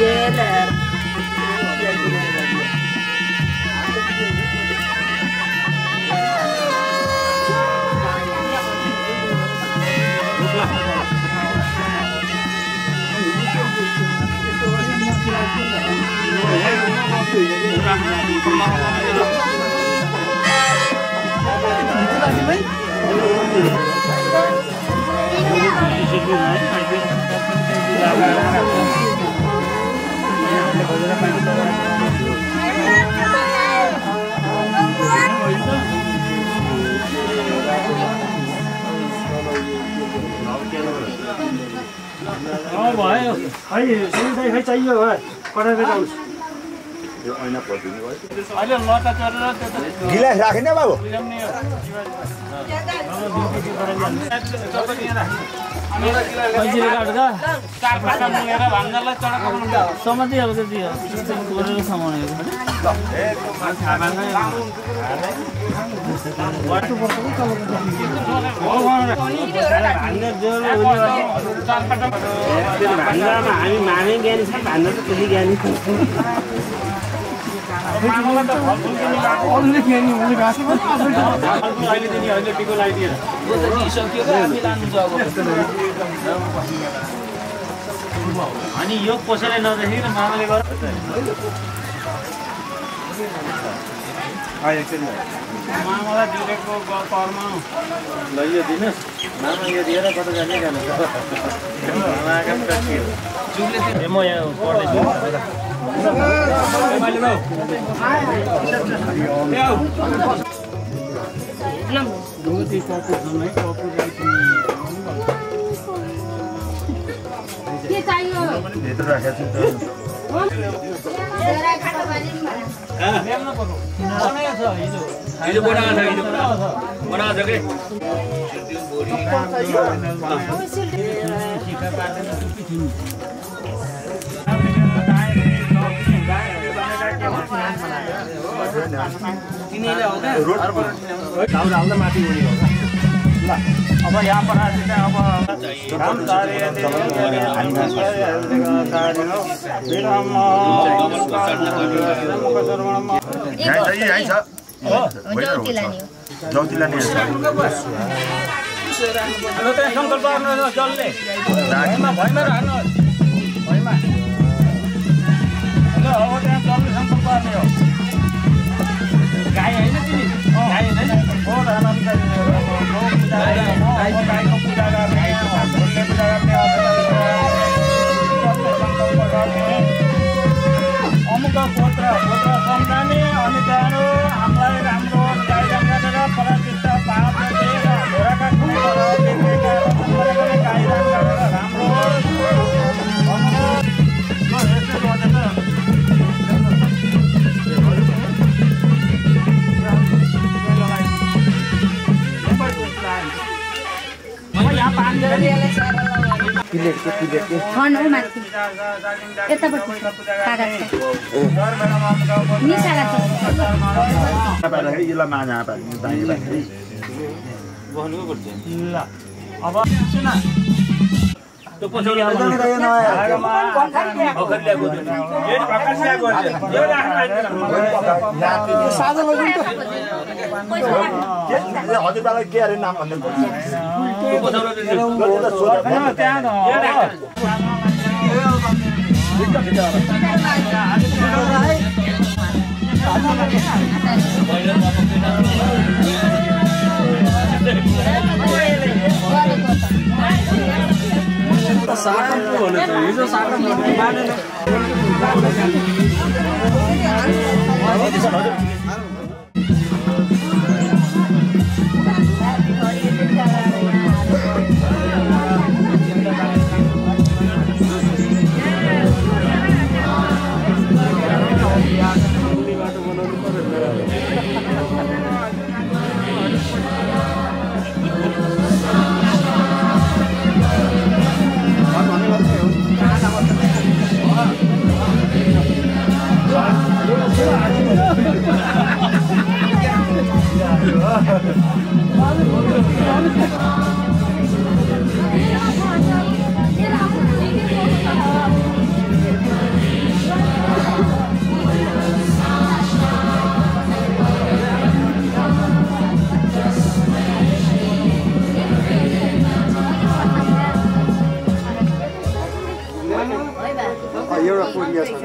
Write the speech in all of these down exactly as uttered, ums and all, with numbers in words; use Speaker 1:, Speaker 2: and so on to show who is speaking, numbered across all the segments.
Speaker 1: भयो खै सुविधा खै चाहियो भयो पठाएर जाऊ
Speaker 2: यो ऐना पर्दिनु भयो
Speaker 1: अहिले लटा चरेर
Speaker 2: गिलास राखेन बाबु
Speaker 1: समातिहाल्छ त्यो गरेर समाउनेको
Speaker 3: भान्दामा हामी माने ज्ञानी छ भान्दा त त्यति ज्ञानी
Speaker 1: अरूले ज्ञानी हुने घाँस अहिले दिने अहिले टिको लगाइदिएर अनि यो कसैले नदेखिकन मामाले गर मामालाई दिएको कर्म ल यो दिनुहोस् मामा यो दिएर कता जाने जानु म यहाँ पढ्दैछु
Speaker 4: के चाहियो
Speaker 2: भित्र राखेको छु
Speaker 3: हिजो बनाएको छ हिजो बनाएको छ कि
Speaker 1: माथि अब यहाँ पर अब संकल्प जसले भैमा राख्नु भैमा अब त्यहाँ जसले संकल्प गर्ने हो गाई होइन तिमी गाई होइन गाईको पूजा गर्ने फुलले पूजा गर्ने अमुक गोत्र गोत्र सम्झाने अनि त्यहाँबाट हामीलाई राम्रो गाईगान गरेर फलाचित्त पाप दिएर घोडाका खुवाएर बेचेका गाईगान गरेर राम्रो यस्तो गर्दैन
Speaker 2: प्लेट के प्लेट के
Speaker 4: छन् हो माथि यतापट्टि कागज छ निसाला छ
Speaker 2: पाला है यसलाई माना पाल्नु दाइ बाइ
Speaker 1: बहनुको पर्छ ल अब सुन त्यो पछाडि आउनु भर्खर ल्याएको यो भर्खर ल्याएको यो राख्नु
Speaker 2: सादा लगिन त के हजुरबालाई के अरे नाम भन्दै पर्छ
Speaker 1: त्यहाँ साकम पो हुनु छ हिजो साकम मानेन
Speaker 5: कोरिया छ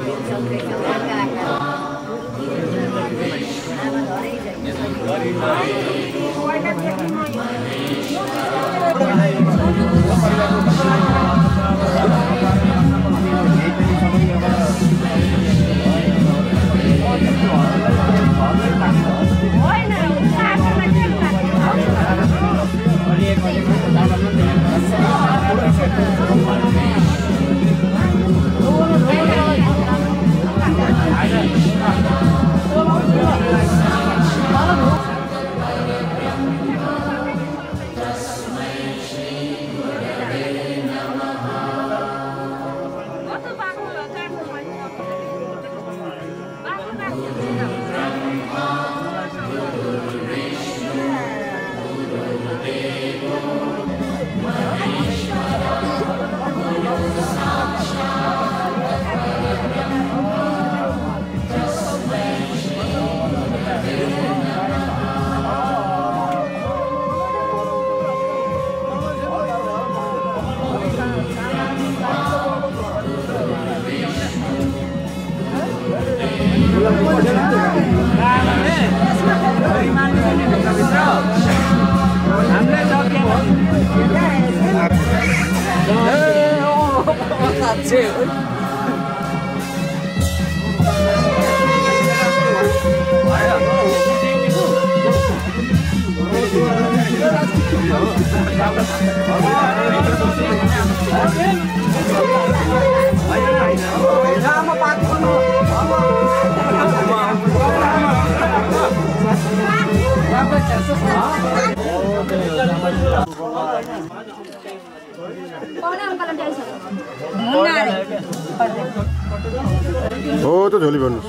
Speaker 5: हो त झोली भन्नुस्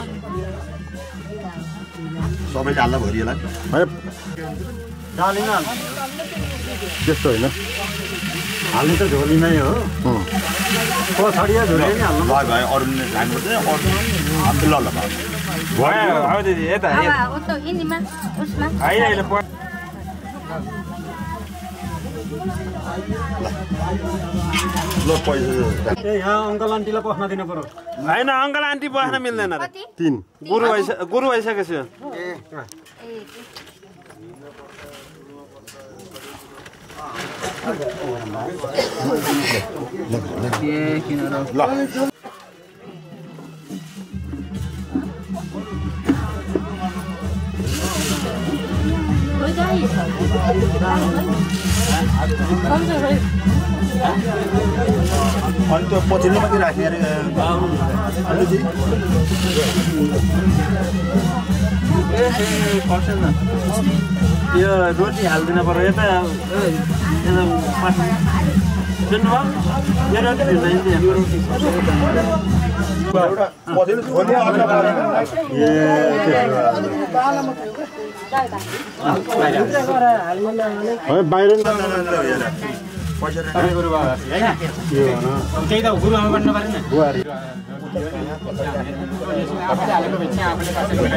Speaker 2: सबै हाल्दा भरिएला
Speaker 5: हैन
Speaker 2: डालिन
Speaker 5: त्यस्तो हैन
Speaker 2: हाल्नु त झोलीमै हो पछाडिया झोली नि हाल्नु भयो भयो अरु नि खानुपर्छ अरु हामी ल ल भयो आउ दिदी यता
Speaker 4: अब उतो हिन्दीमा उसमा
Speaker 2: आइले ल पैसा
Speaker 1: ए यहाँ अङ्कल आन्टीलाई पस्न दिनु पर्यो
Speaker 6: हैन अङ्कल आन्टी बस्न मिल्दैन रे
Speaker 5: तीन
Speaker 6: गुरु भइस गुरु भइसकेछ
Speaker 2: ल अनि त्यो पछिल्लो मात्रै राखेर अलि
Speaker 6: यो रोटी हाल्दिन पर्यो यता सुन्नुभयो यो रोटी
Speaker 2: एउटा पछिल्लो झोली अगाडि परेन ए
Speaker 5: है बाहिर
Speaker 2: पैसा
Speaker 1: गुरु बाबा हैन त्यही त गुरु आमा बन्न पारेन
Speaker 5: बुहारी
Speaker 1: आफूले हालेको भेट्छ आफूले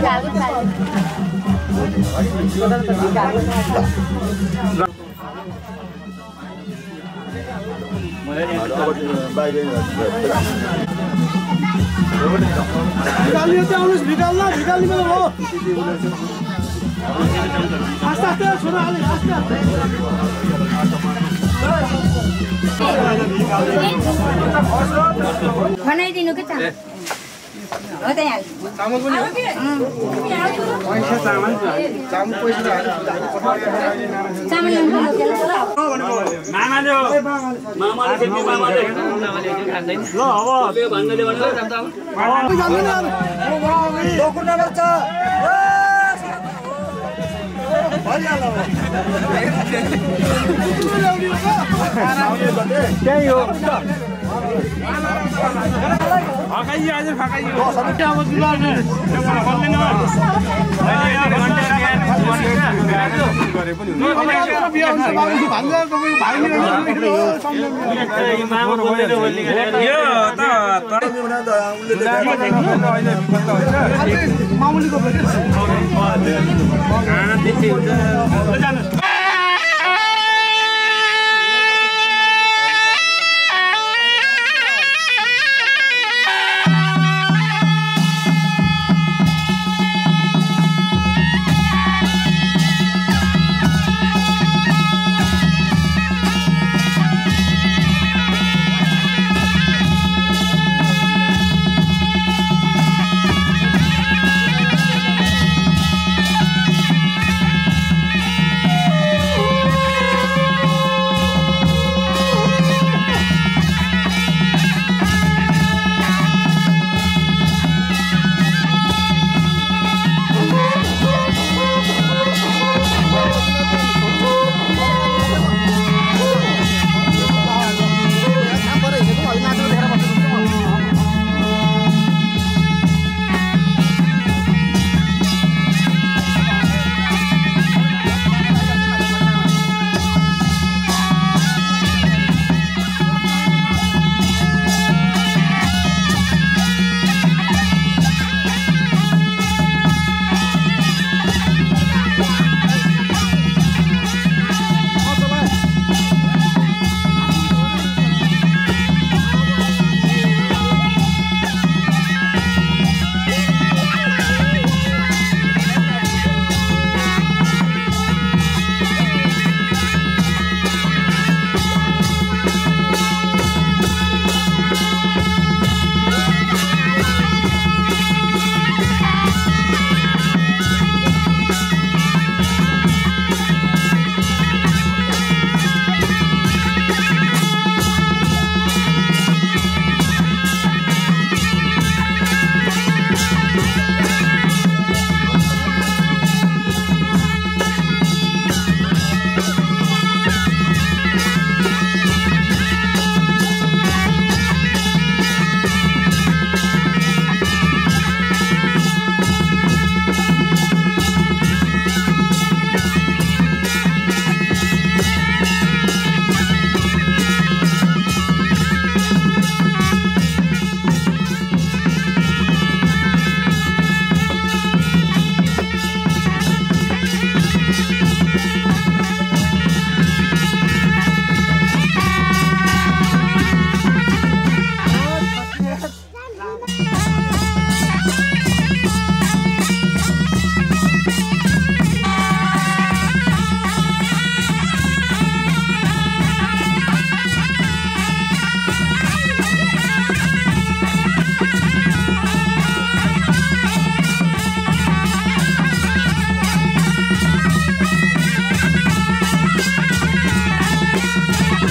Speaker 5: भिकाली चाहिँ आउनुहोस् भिकाल न भिकालीमा हो आस्ते आस्ते छोरा हाले आस्ते
Speaker 4: बनाइदिनु के त हो त यहाँ
Speaker 5: चामल पनि पैसा चामल चामल पैसा
Speaker 4: चामल
Speaker 3: मामाले हो मामाले खेती मामाले मामाले खाँदैन ल अब त्यो भन्नेले भन्नु जान्छ
Speaker 5: दोकुना बच्चा
Speaker 6: त्यही हो फकाइयो आज फकाइयो अब जुलाउने भन्दैन यो त
Speaker 5: मामुलीको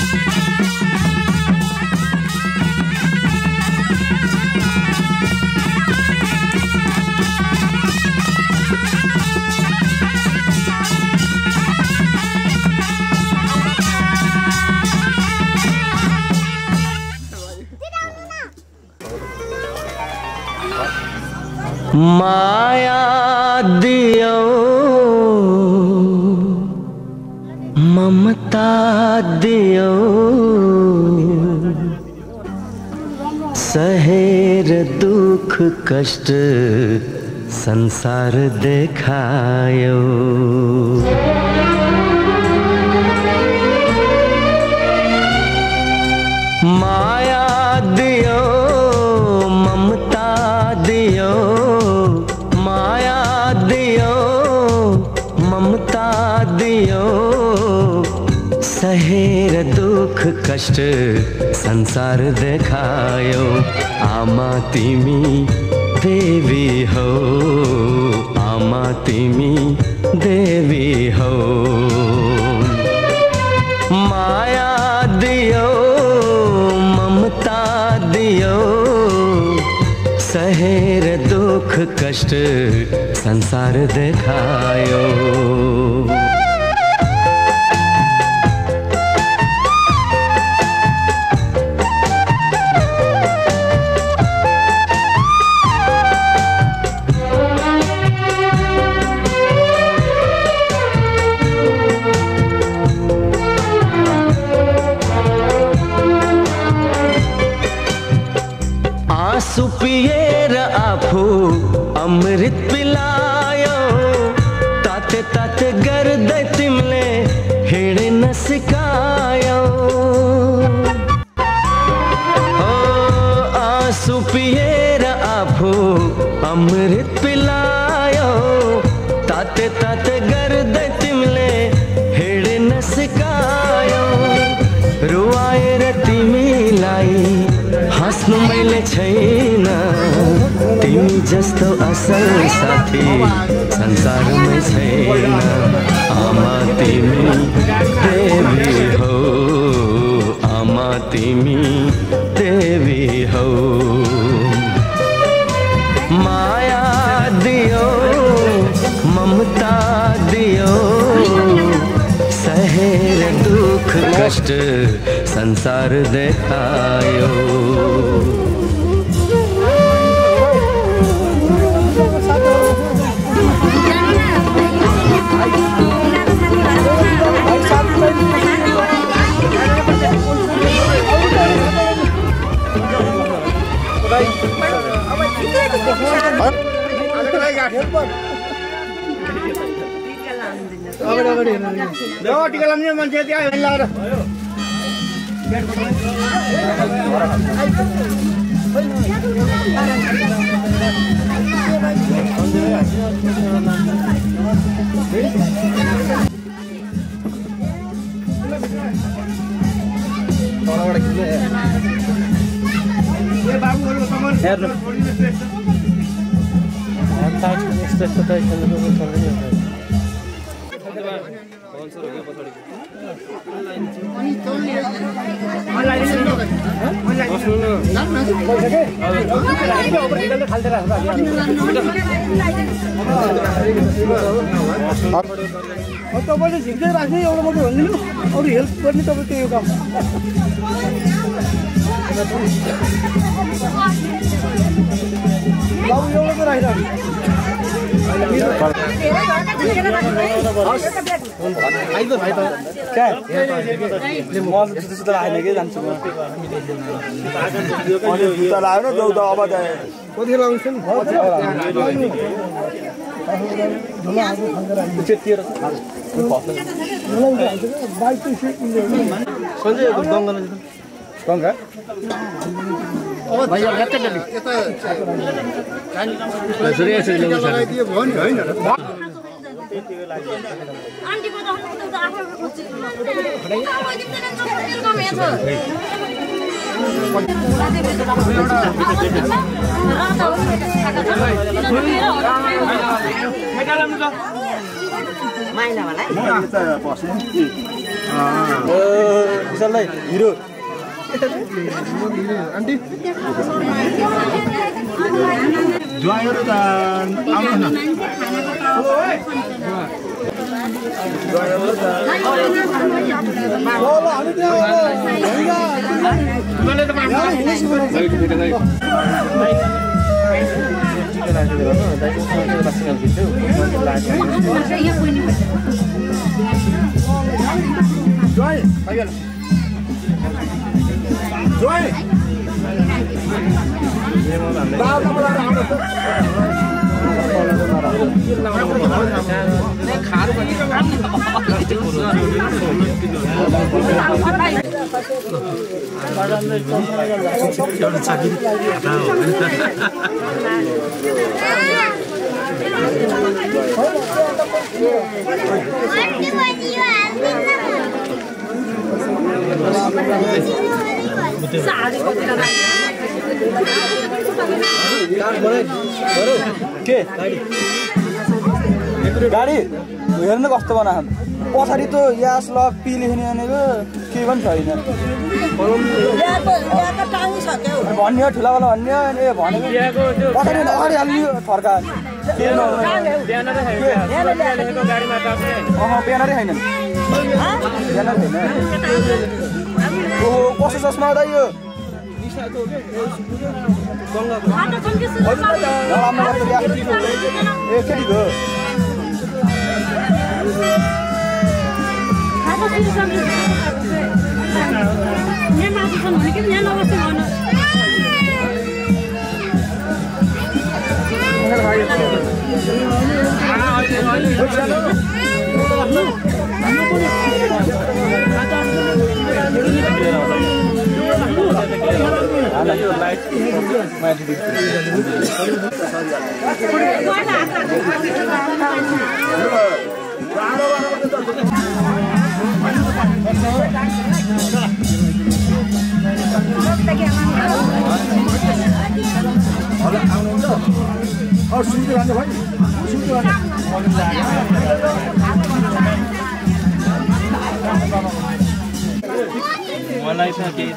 Speaker 7: माया दियो ममता दियो सहेर दुख कष्ट संसार देखायो माया दियो ममता दियो माया दियो ममता दियो सहेर दुख कष्ट संसार देखायो आमा तिमी देवी हो आमा तिमी देवी हो माया दियो ममता दियो सहेर दुख कष्ट संसार देखायो आँसु पिएर आफू अमृत पिलायो ताते ताते गर्दै तिमीले हिँड्न सिकायो ओ आँसु पिएर आफू अमृत पिलायो ताते ताते गर्दै तिमीले हिँड्न सिकायो रुवाएर तिमीलाई हाँस्नु मैले छैन तिमी जस्तो असल साथी संसारमै छैन आमा तिमी देवी हो आमा तिमी देवी हो माया दियो ममता दियो सहेर दुख कष्ट संसार देखायो
Speaker 5: टिका लाउने मान्छे त्यहाँ लगाएर तपाईँले झिक्दै राख्ने एउटा मात्रै भनिदिनु अरू हेल्प गर्ने तपाईँको यो काम एउटा राखिराख्नु कति लाउँछ नि गङ्गा
Speaker 1: माइला वाला
Speaker 5: विशाललाई हिरो आन्टी
Speaker 2: ज्वाइँहरू त आउनुहोस् न
Speaker 5: Joy, ayo. Joy. Bawa kamu lah. गाडी हेर्नु कस्तो बनाहन पछाडि त यास ल पी लेख्ने भनेको के पनि छैन भन्ने हो ठुला वाला भन्ने अनि भनेको पछाडि अगाडि हाल्ने फर्का ब्यानरै छैन ब्यानर छैन ओहो कसो चस्मा हो त यो ए केटीको और सुनते रहने भाई सुनते रहने
Speaker 1: मलाई त केही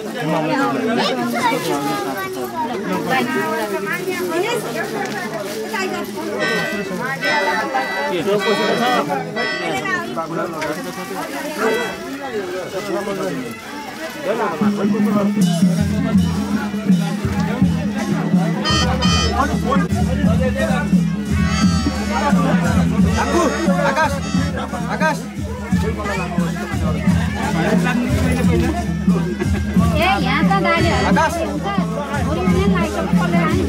Speaker 5: आकाश आकाश
Speaker 4: ए यहाँ त गाडीहरु
Speaker 5: आकाश
Speaker 4: ओरिजिनल लाइट पल्ले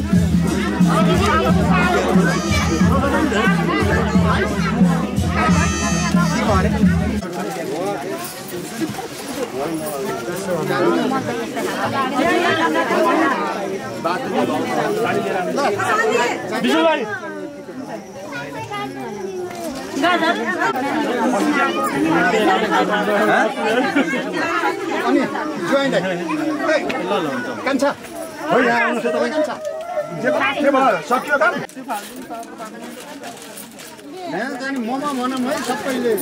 Speaker 5: अनि जोइन ए कान्छा हो यहाँ आउनुस् तपाईँ कान्छा के भयो सक्यो काम यहाँ जाने मोमा भनौँ है सबैले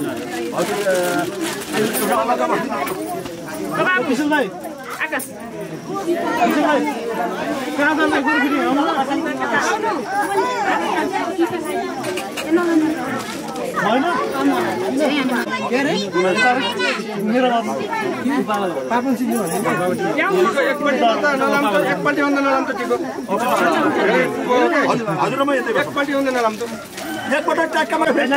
Speaker 5: हजुर
Speaker 1: विशुल भाइ आकाश विशुल भाइ कहाँ जान्छ गुरुफेरि होइन के अरे मेरो पापन सिक्नु
Speaker 5: एकपल्टि भन्दा नराम त टिको हजुर म यतै एकपल्टि भन्दा नराम त एकपल्ट ट्याक्कामा फेरि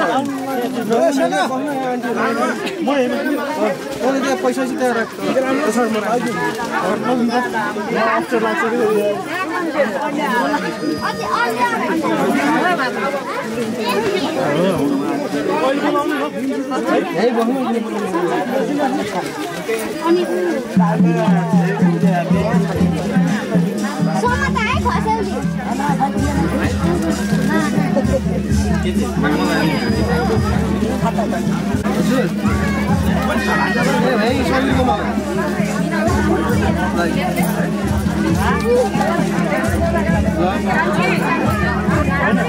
Speaker 1: म हेर्नु पैसा सिधै राख्छु सर म अप्ठ्यारो लाग्छ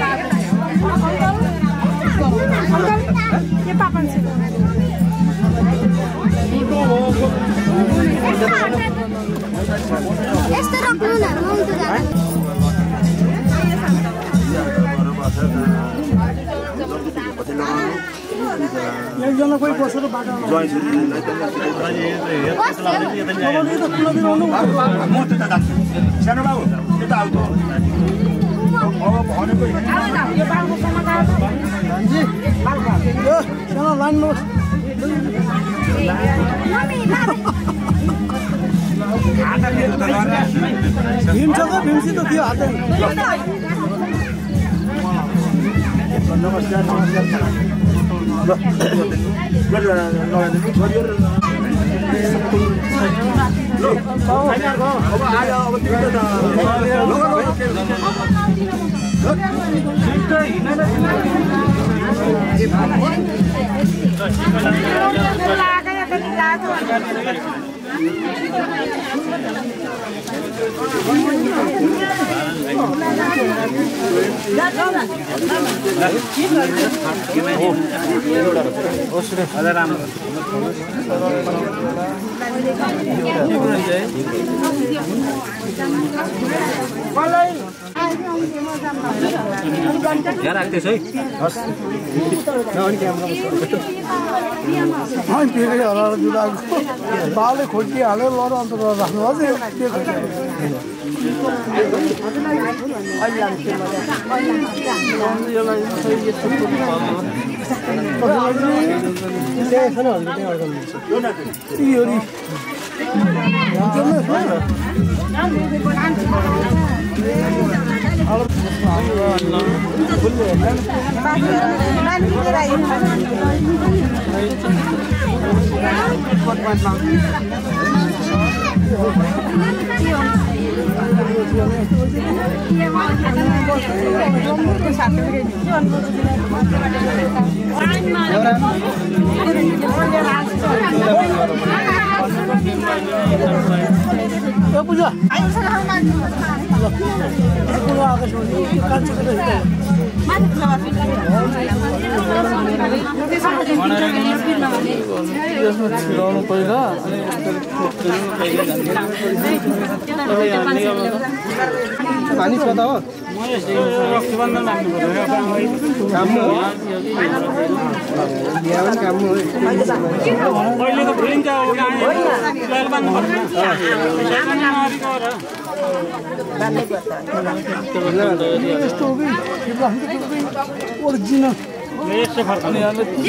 Speaker 4: ये पापन से यस्तो रोक्नु न मुन्टु जानु
Speaker 5: एकजना कोही बसेर बाटो
Speaker 2: म त्यता जान्छु सानो बाबु त्यता आउनु अब भनेको
Speaker 5: सानो लान्नु भीम छ त भीमसी त थियो हातै नमस्कार नमस्कार
Speaker 3: यहाँ राख्दैछ है
Speaker 5: बाले खोटिहाल्यो लर अन्त राख्नु अझै पूजा पहिला पानी छ त हो
Speaker 1: रक्षाबन्धन लाग्नु पर्यो
Speaker 5: काम हो बिहान काम हो
Speaker 1: अहिले त भुलिन्छ
Speaker 5: यस्तो हो कि ओरिजिनल
Speaker 1: यस्तो फर्कने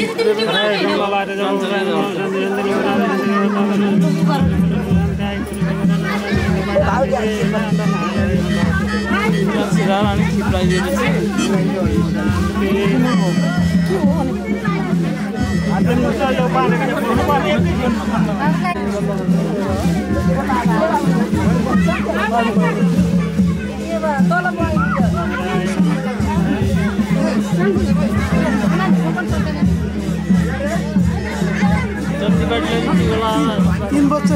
Speaker 5: तीन बच्चा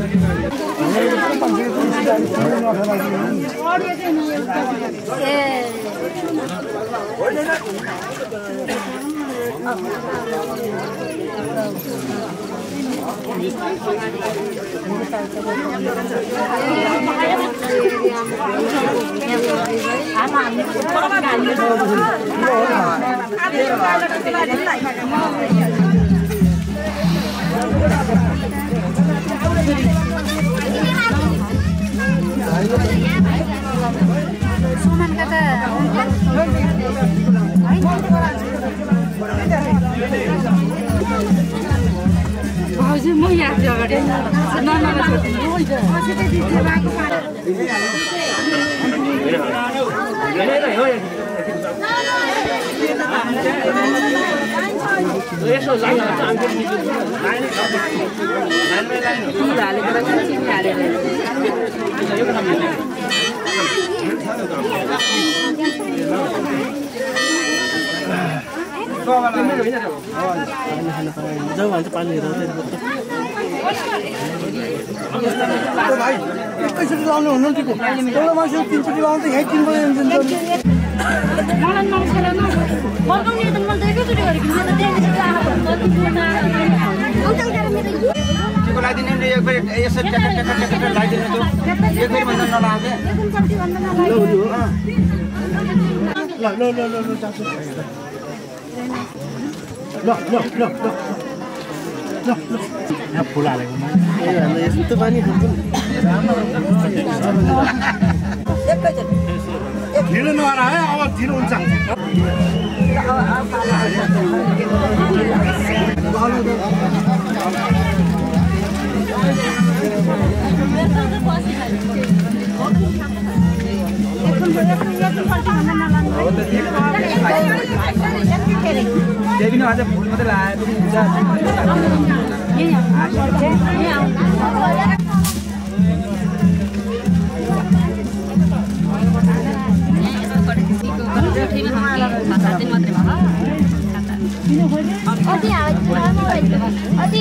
Speaker 4: सुमन कता भाउजू म यहाँ छु अगाडि
Speaker 5: जाऊ हाल्छ पानी हेरेर भाइ एकैचोटि लाउने हुनु एउटा मान्छे तिनचोटि लाउँदा यहीँ तिन बजी
Speaker 4: मलाई नमस्कार न फर्काउने त मैले एकैचोटि गरेको म त देखेपछि अङ्कल गरेर मेरो
Speaker 3: को लाइदिने नि एक बेर यसो ट्याक ट्याक ट्याक ट्याक लाइदिने त एक बेर भन्दा नलागे
Speaker 4: एकन कति भन्दा नलागे
Speaker 5: ल ल ल ल चाचो ल ल ल ल यहाँ फुल हालेको ए हाम्रो यस्तो पानी खान्छ
Speaker 4: एकैचोटि
Speaker 5: ढिलो नगर है अब ढिलो हुन्छ
Speaker 3: देवी न आज फुल मात्रै लाए पनि हुन्छ
Speaker 4: अति अति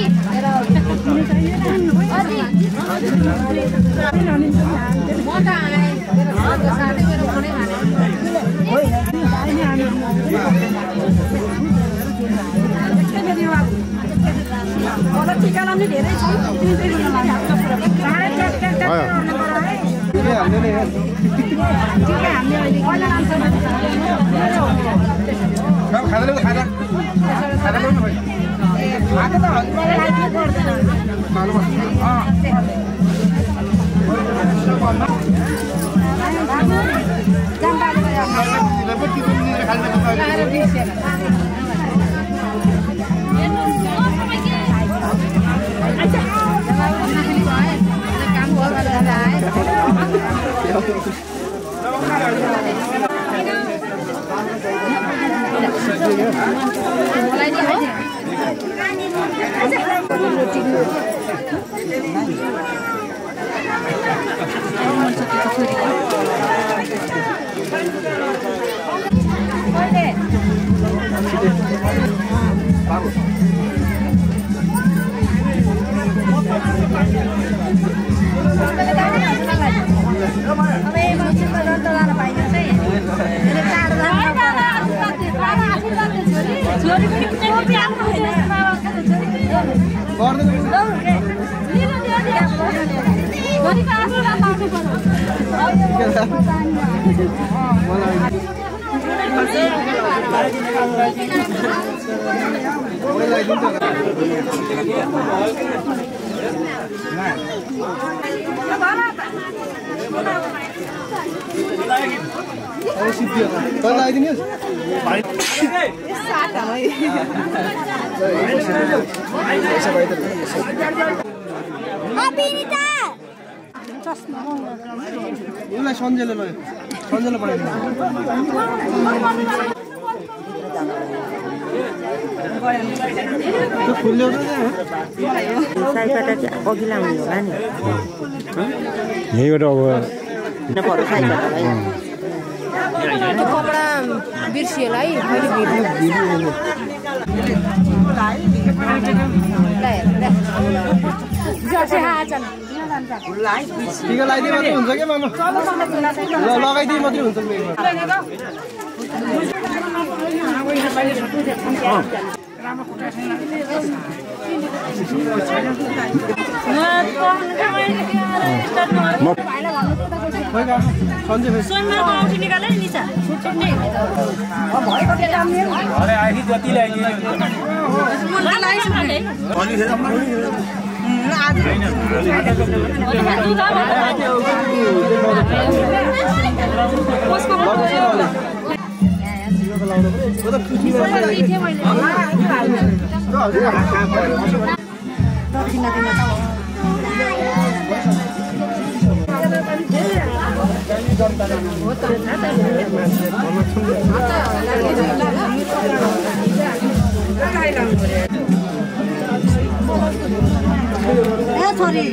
Speaker 4: टिका लाउने धेरै छ
Speaker 3: खाँदा खाँदा खाँदा ल्याउनु भयो खाँदा त उसलाई सन्जेले लग्यो सन्जेले पठाइदिनु त्यो फुल ल्याउँछ
Speaker 8: साइबाट अघि लाउने होला नि
Speaker 5: यहीबाट अब
Speaker 8: कपडा बिर्सिएला है
Speaker 3: टिका लगाइदिए मात्रै हुन्छ क्या मामा ल लगाइदिए मात्रै हुन्छ
Speaker 4: छोरी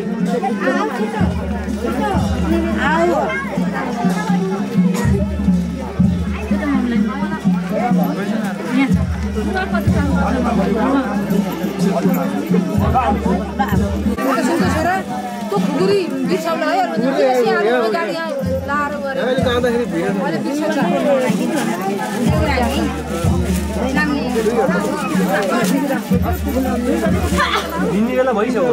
Speaker 8: तो खुकुरी बिर्साउला है गाडी
Speaker 6: हिँड्ने बेला भइसक्यो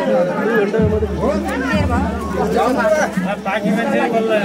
Speaker 6: बाँकी मान्छे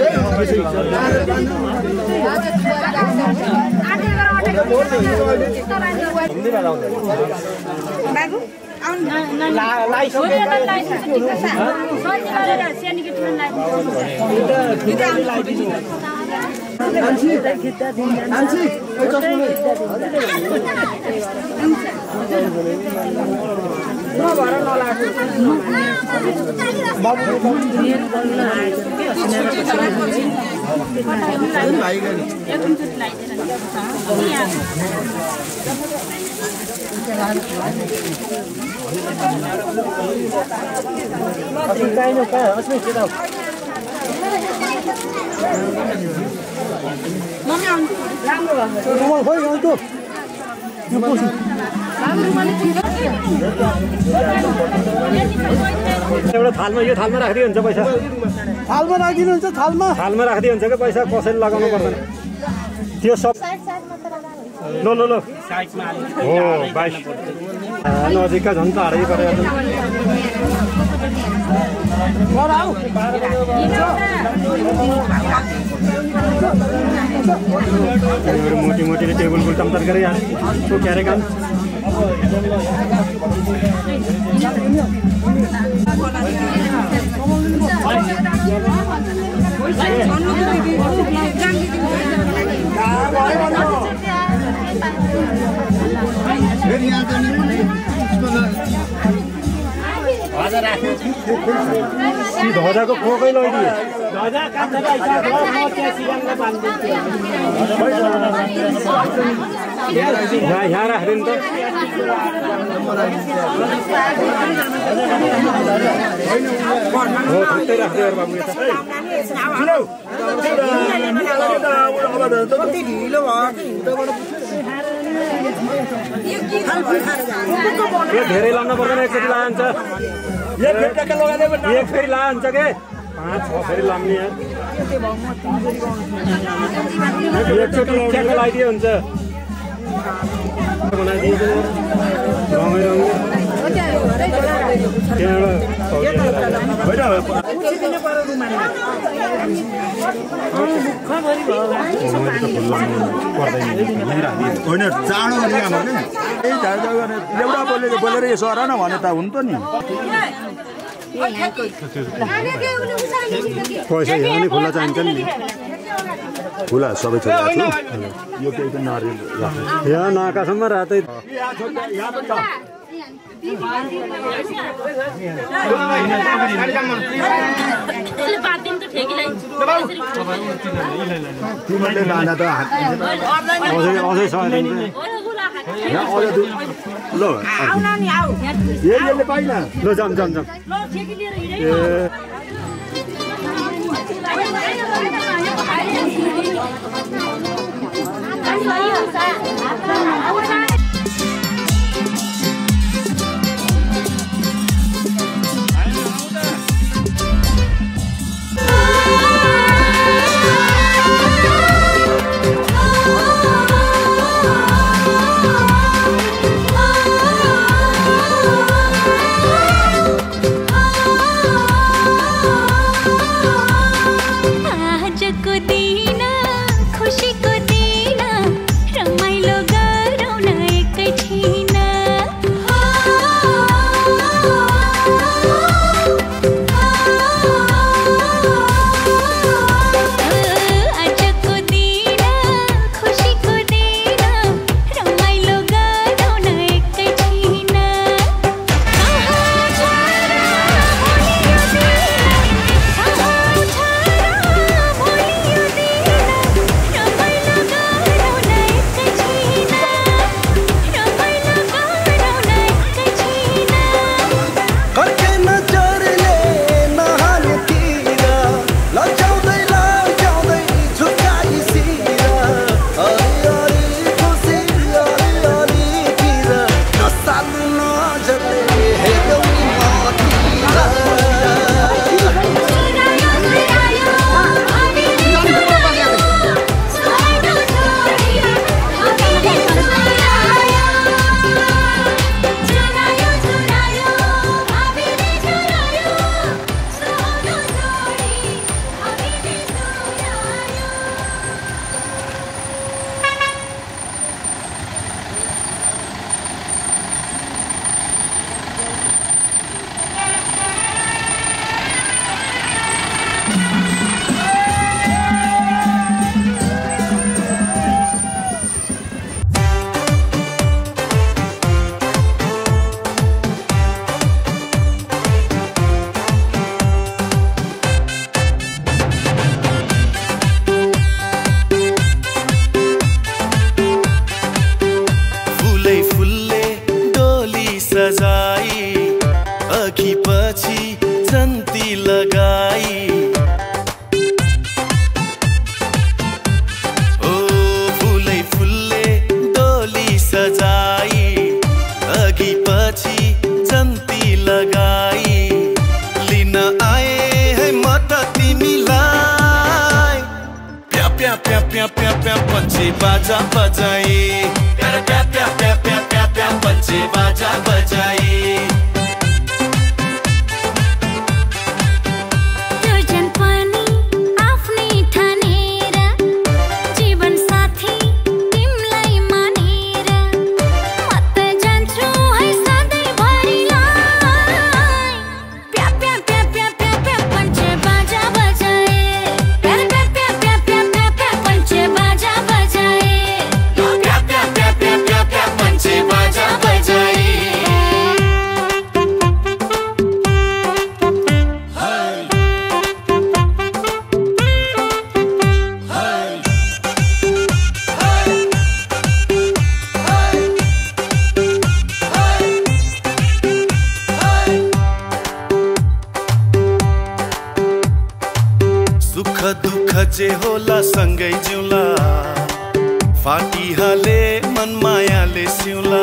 Speaker 6: एउटा थालमा यो थालमा राखिदियो हुन्छ पैसा थालमा राखिदिनुहुन्छ थालमा थालमा राखिदियो हुन्छ कि पैसा कसैले लगाउनु पर्दैन त्यो सब ल ल ल हो बाइस नजिकका झन् टाढै परेर मोटी मोटी टेबल गुल्टम तरकारी तो क्यारे काम ध्वजाको खोकै लैदिए ध्वजा यहाँ राखिदिनु त हो थुप्रै राखिदियो बाबु धेरै लानु पर्दैन एकचोटि लान्छ एक फेरि लान्छ के पाँच छ फेरि लाउने एकचोटि ठ्याक्क लगाइदियो हुन्छ बनाइदिन्छ रङै रङै
Speaker 2: होइन चाँडो एउटा बोलेर बोलेर यसो गर न भने त हुन्छ नि
Speaker 6: पैसा यहाँ नि खुला चाहिन्छ नि
Speaker 2: खुला सबै छ यो केही त नारियल
Speaker 6: यहाँ नाकासम्म रातै
Speaker 2: तिमीले लाँदा त
Speaker 6: अझै अझै छ
Speaker 2: ल यसले पाइन
Speaker 6: ल जाम जाम जाम
Speaker 9: Oh लगाई ओ फुलै फुलले डोली सजाई अघि पछि जन्ती लगाई लिन आए है म त तिमीलाई प्या प्या प्या प्या प्या प्या पन्छे बाजा बजाए प्या प्या प्या प्या प्या प्या प्या पन्छे बाजा बजाए जे होला सँगै जिउला फाटिहाले मन मायाले सिउला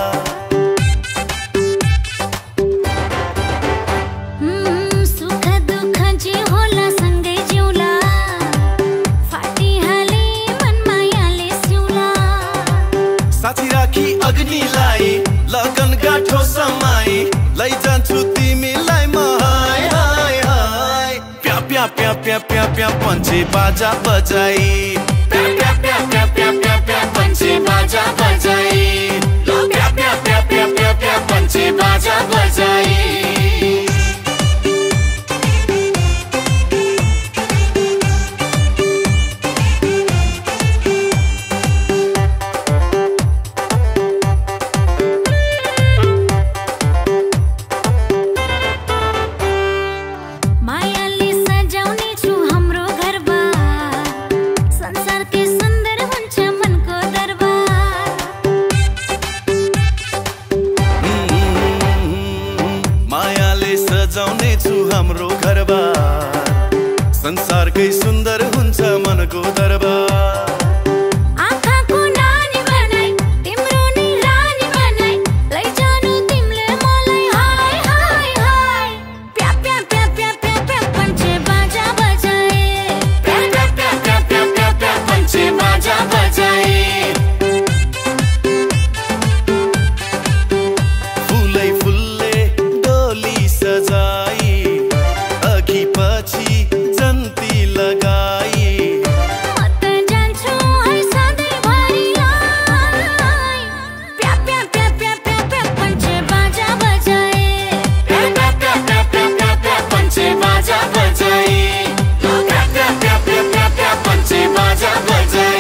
Speaker 10: सुख दुख जे होला सँगै जिउला फाटिहाले मन मायाले सिउला
Speaker 9: साथी राखी अग्निलाई लगन गाठो समाई लैजान्छु तिमीलाई म हाय हाय हाय प्या प्या प्या प्या प्या प्या पन्छे बाजा बजाई प्या प्या प्या प्या प्या प्या प्या पन्छे बाजा बजाई प्या प्या प्या प्या प्या प्या पन्छे बाजा बजाई हाम्रो घरबार संसारकै सुन्दर हुन्छ मनको दरबार
Speaker 10: आँखाको नानी बनाई तिम्रो नि रानी बनाई लैजानु तिमीले मलाई हाय हाय हाय प्या प्या प्या प्या प्या प्या पन्छे बाजा बजाए
Speaker 9: प्या प्या प्या प्या प्या प्या प्या पन्छे बाजा बजाए फुलै फुलले डोली सजाई पछि जन्ती लगाई
Speaker 10: म त जान्छु है सधैँभरिलाई प्या प्या प्या प्या प्या प्या पन्छे बाजा बजाए
Speaker 9: प्या प्या प्या प्या प्या प्या प्या पन्छे बाजा बजाए प्या प्या प्या प्या प्या प्या पन्छे बाजा बजाए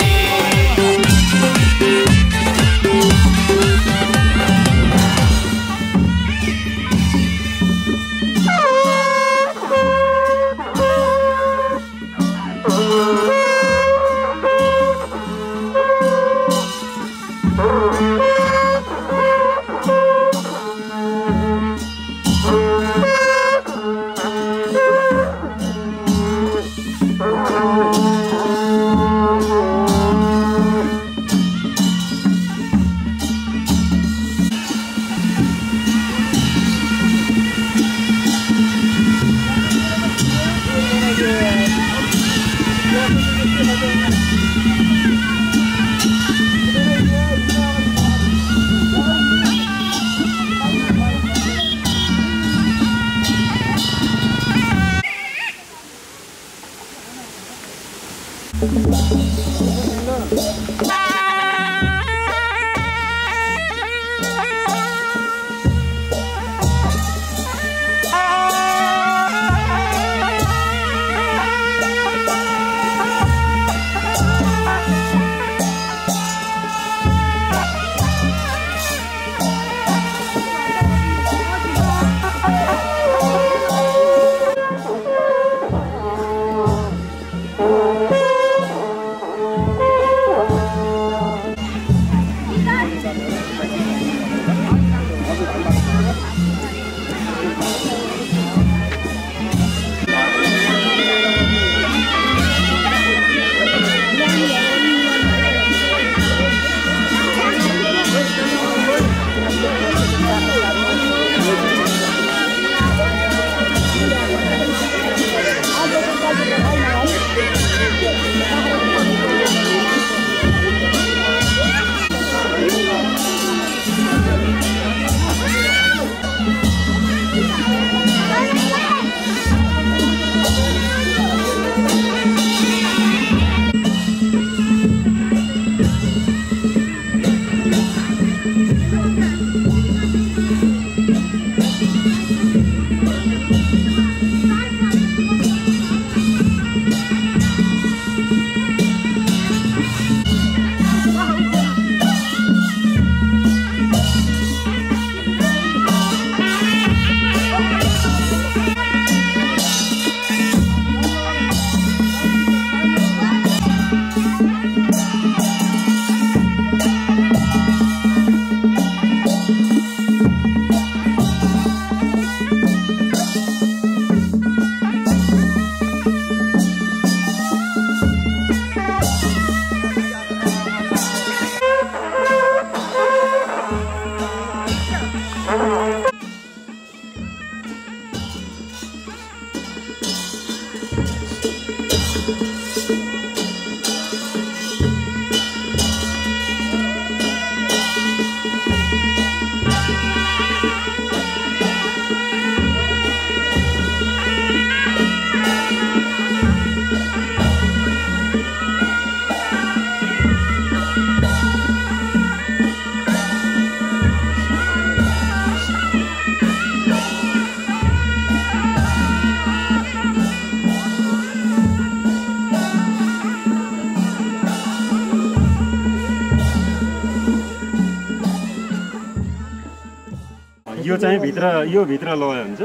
Speaker 6: यो चाहिँ भित्र यो भित्र लय हुन्छ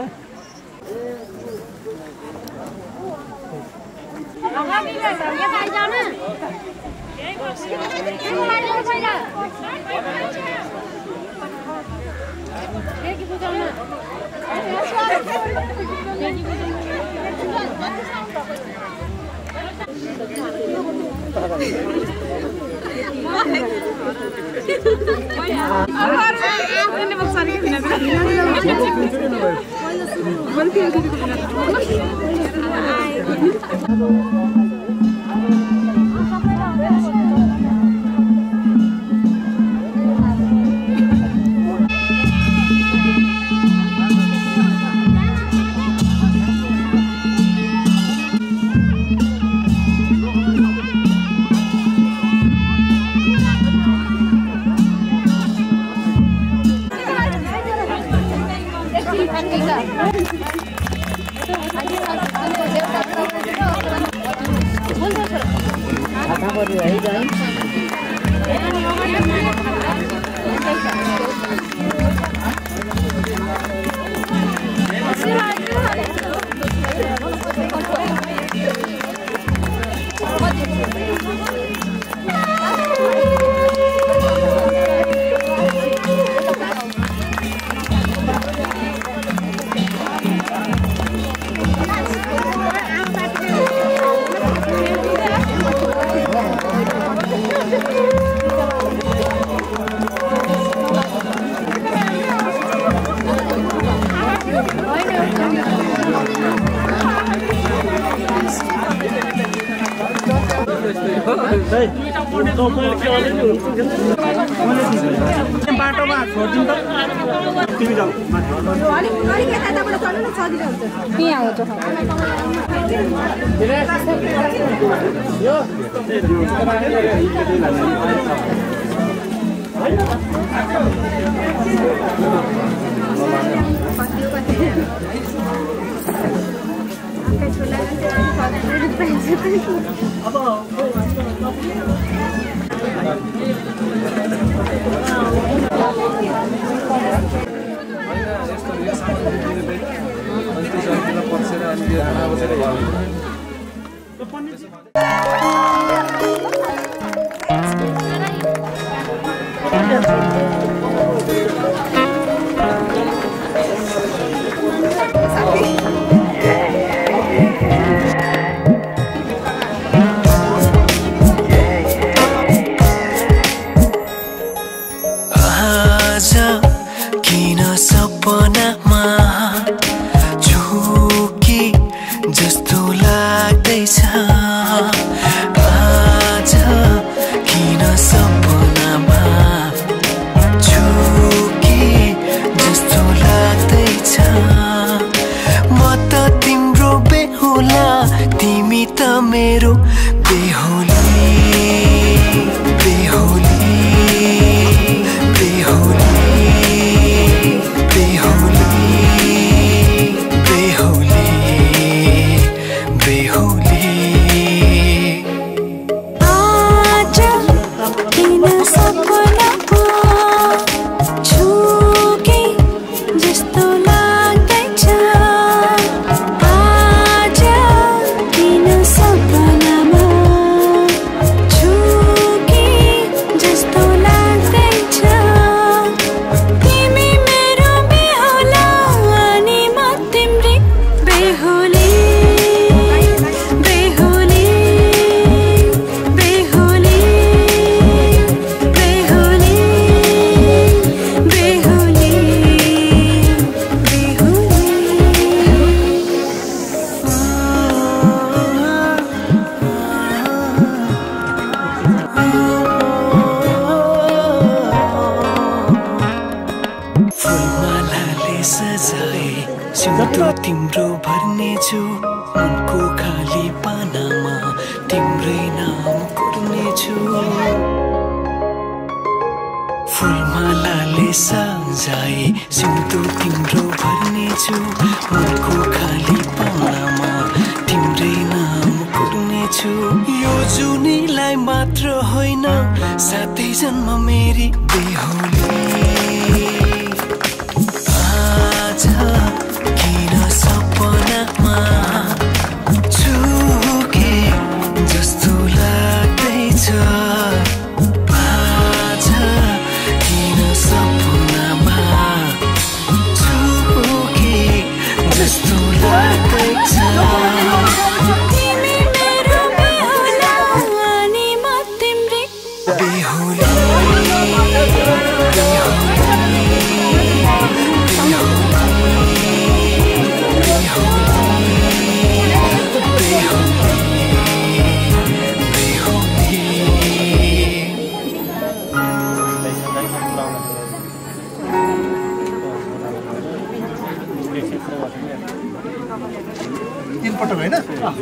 Speaker 1: बाटोमा छोडिदिउँ त तिमी जाऊ
Speaker 10: बेहोली
Speaker 11: तिम्रो भर्नेछु मनको खाली पानामा तिम्रै नाम कोर्नेछु फुलमालाले सजाए सिउँदो तिम्रो भर्नेछु मनको खाली पानामा तिम्रै नाम कोर्नेछु यो जुनीलाई मात्र होइन सातै जन्म मेरी बेहुली आज किन सपनामा छुके जस्तो लाग्दैछ आज किन सपनामा छुके जस्तो लाग्दैछ तिमी मेरो बेहुला अनि म तिम्रै बेहुली
Speaker 5: तीनपटक होइन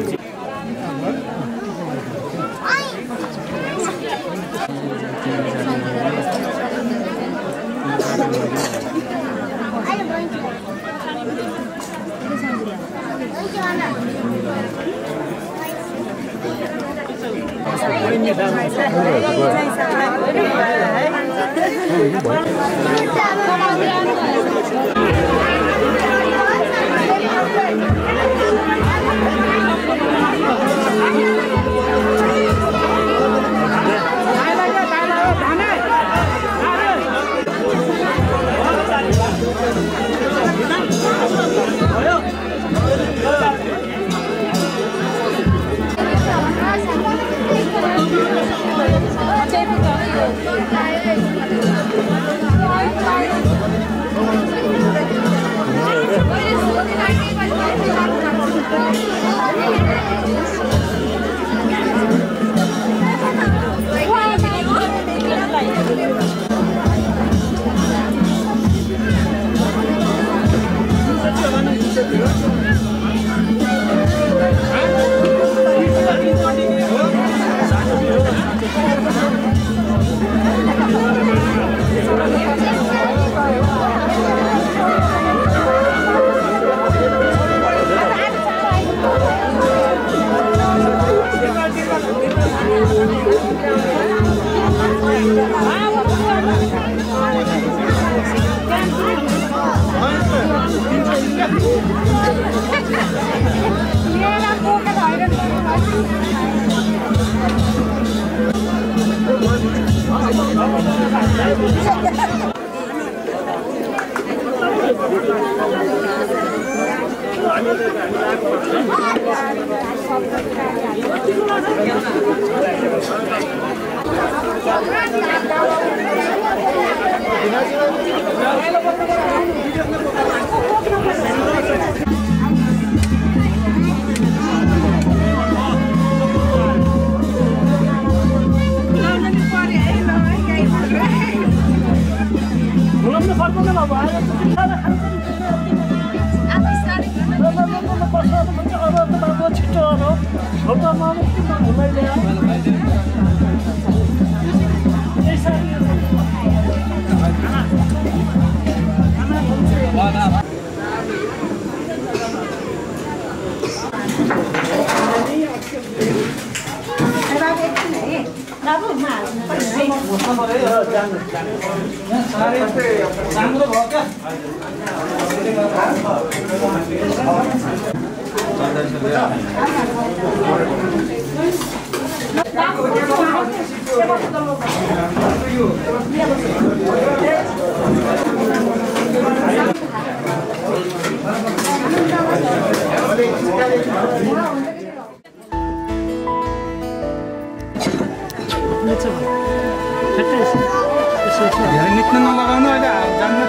Speaker 5: धेरै निक्न नलगाउनु अहिले जान्न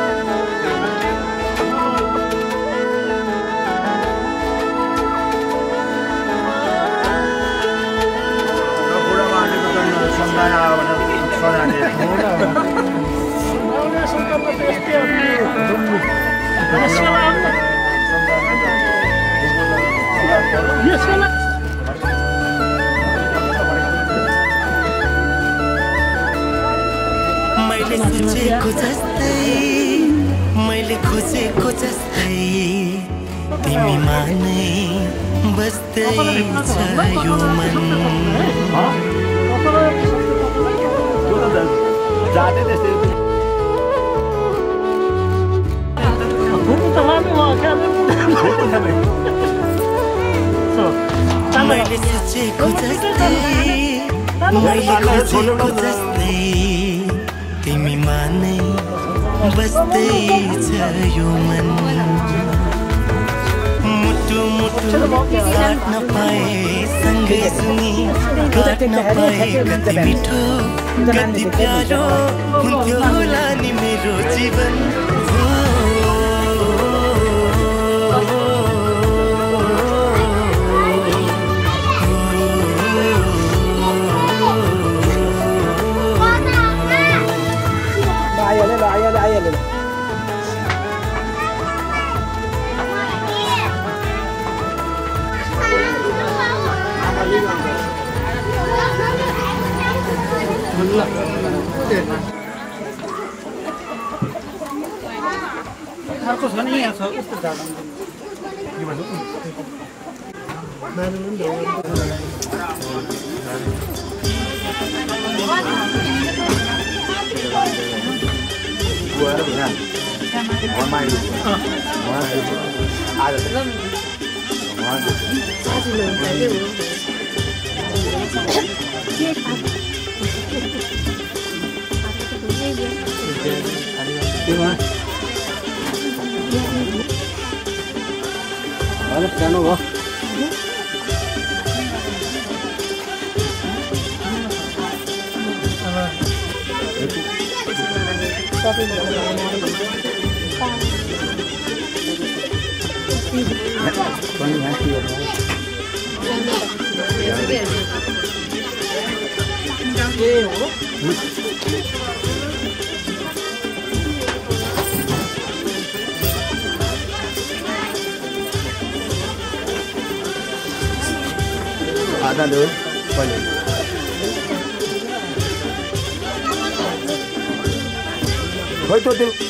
Speaker 11: मैले सोचेको जस्तै मैले खोजेको जस्तै तिमीमा नै बस्दैछ यो मन मैले सोचेको जस्तै मैले खोजेको जस्तै तिमीमा नै बस्दैछ यो मन मुटु मुटु काट्न पाए सँगै सुनि काट्न पाए कति मिठो कति प्यारो हुन्थ्यो होला नि मेरो जीवन
Speaker 6: अर्को छ नि यहाँ छ यस्तो जाडो Vale, ya no va. आधा दो पहले भाई तो दे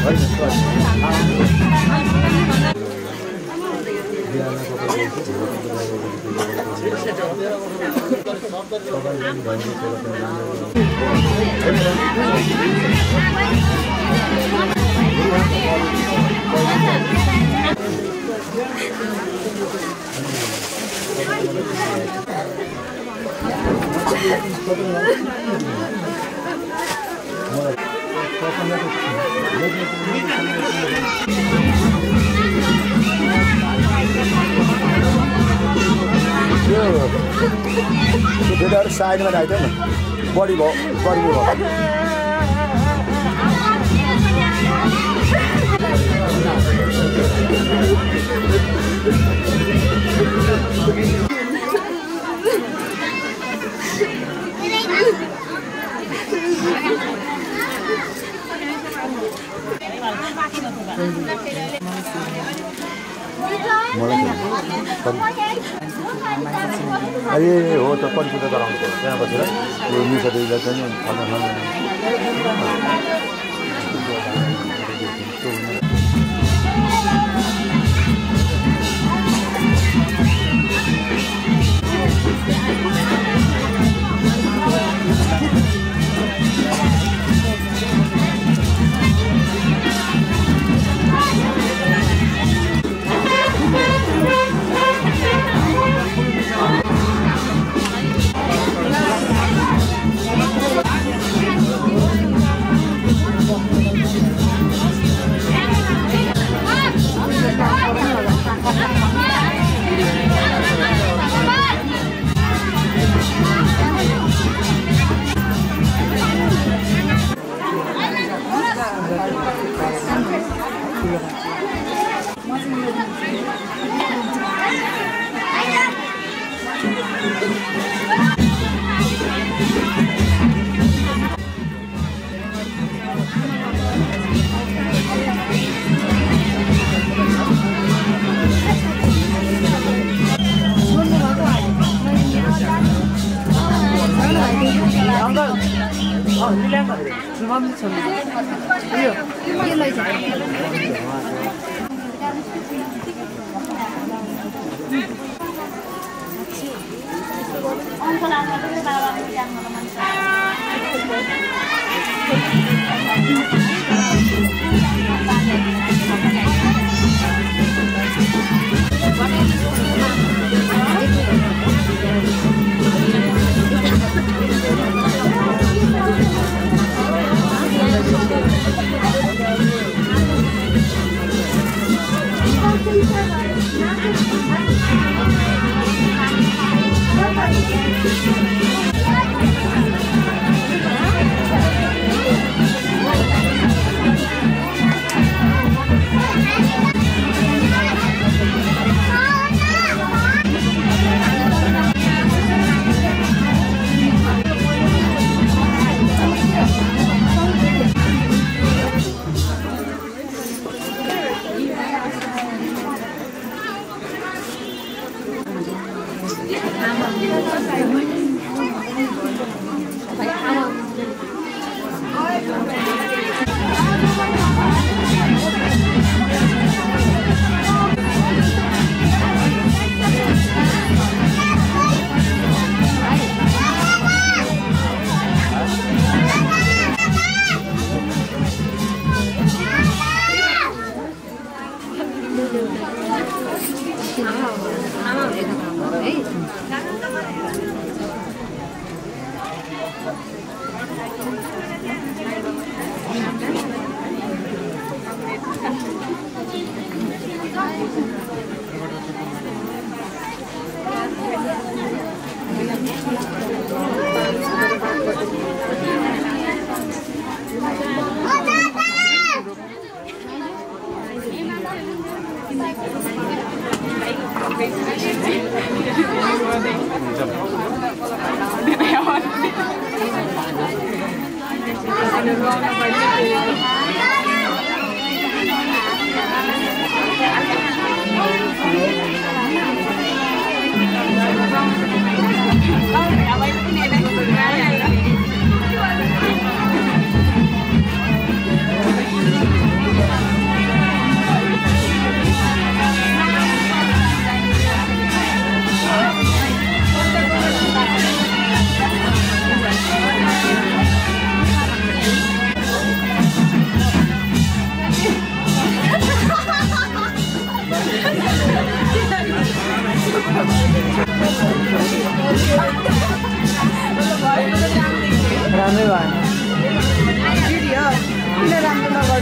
Speaker 5: त्यो साइडमा राख्दैन बढी भयो बढी भयो अरे हो त परिचय गराउनु पर्छ त्यहाँ बसेर यो मिसहरूले चाहिँ खाना खाना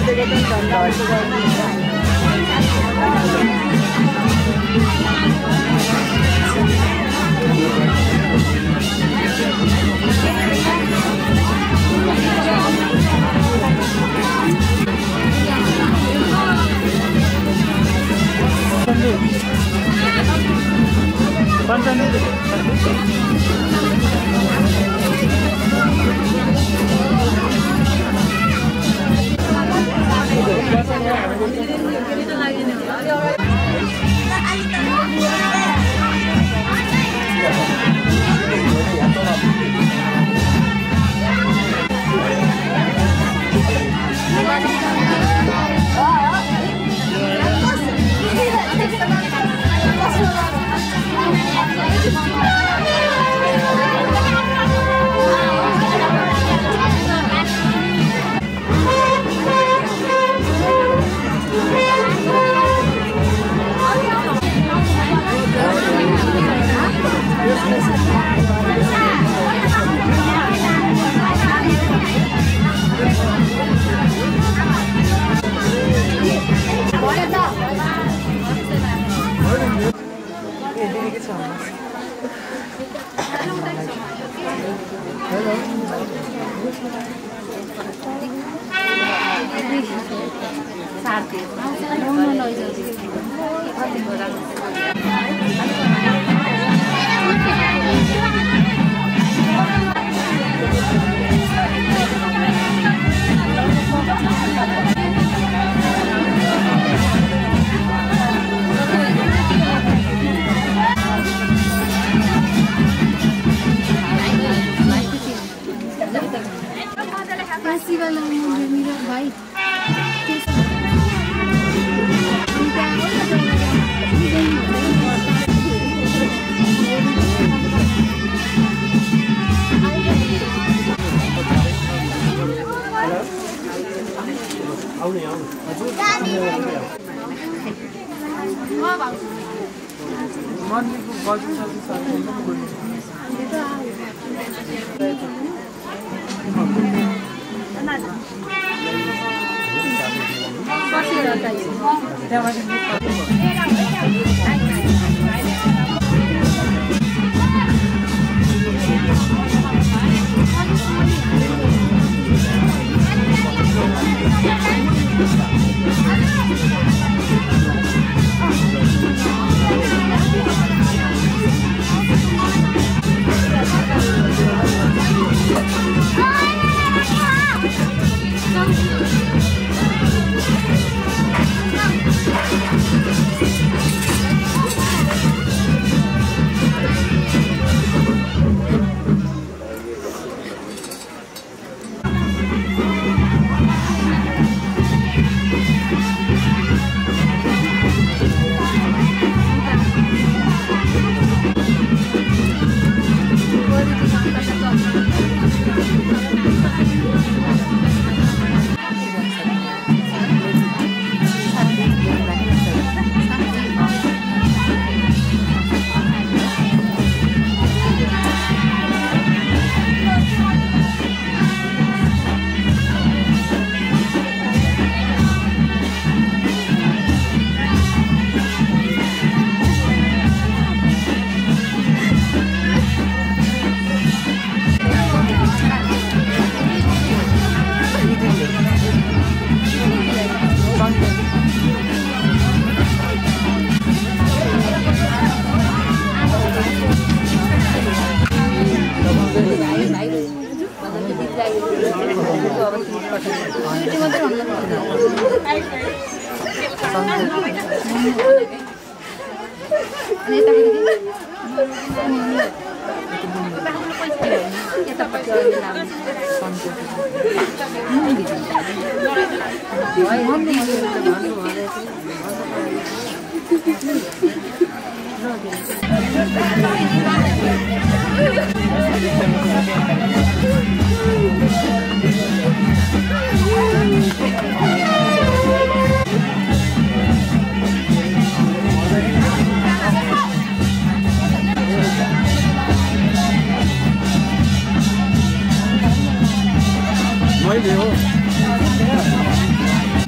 Speaker 6: मैले हो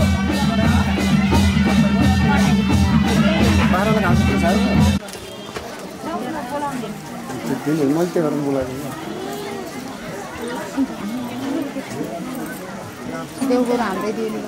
Speaker 5: मैले त्यो गरेर बोलाएको
Speaker 12: देउगोर हाल्दै दियो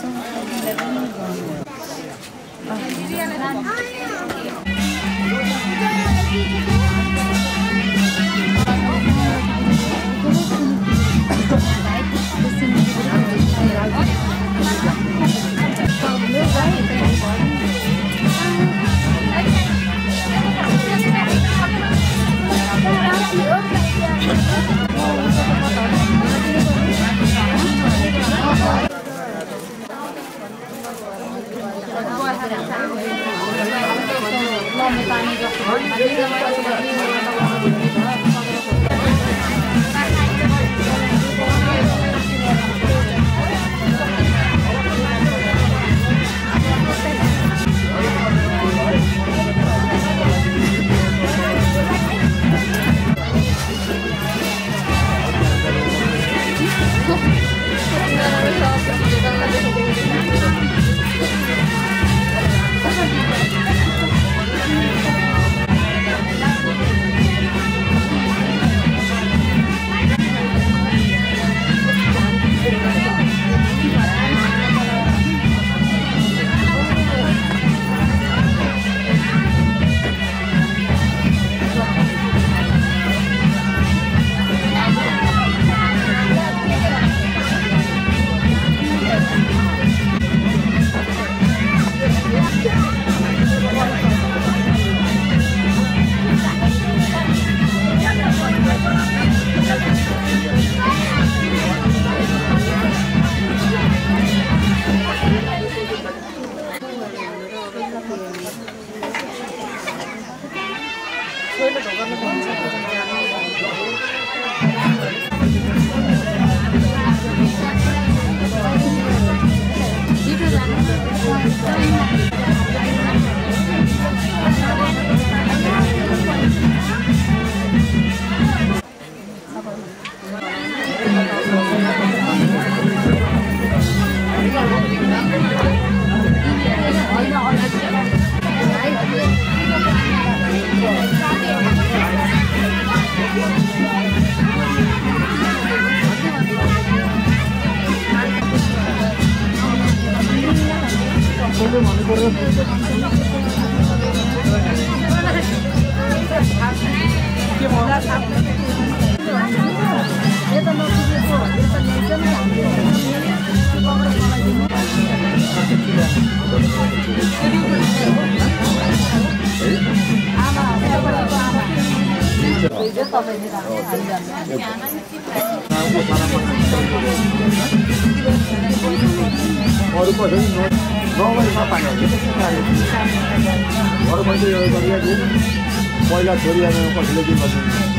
Speaker 5: पहिला छोरीहरू कसैले के गर्नु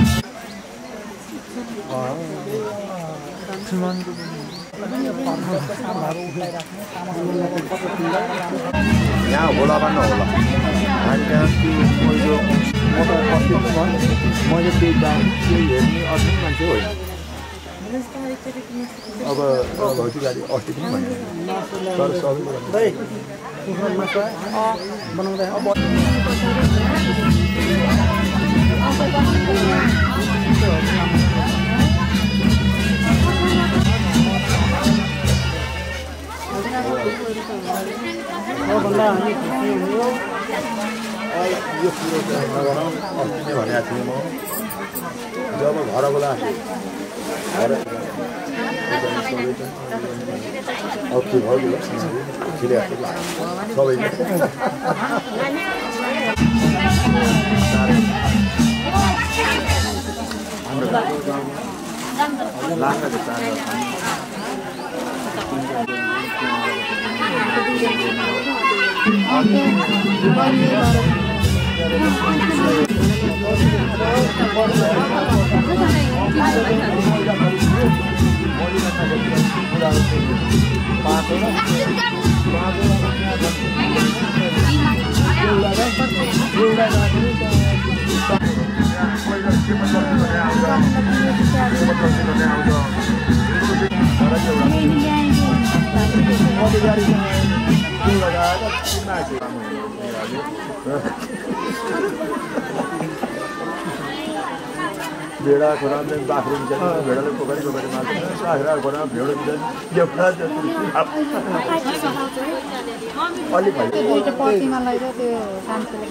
Speaker 5: यहाँ होला भन्न होला अनि त्यहाँ त्यो मैले म त अस्ति मैले त्यही दाम त्यही हेर्ने अर्को मान्छे होइन अब भौतिक गाडी अस्ति पनि भन्यो तर सबै बनाउँदा यो कुरो चाहिँ नगरौँ अस्ति नै भनेको थिएँ म जब घरको लाग्यो अब के भयो सबैले भेडा खोराले बाख्रो बिचार भेडाले पोखरी पोखरी मार्छ बाख्रा खोरा भेडो बिचार एउटा अलि भयो
Speaker 12: त्यो प्रतिमालाई र त्यो कान्छोले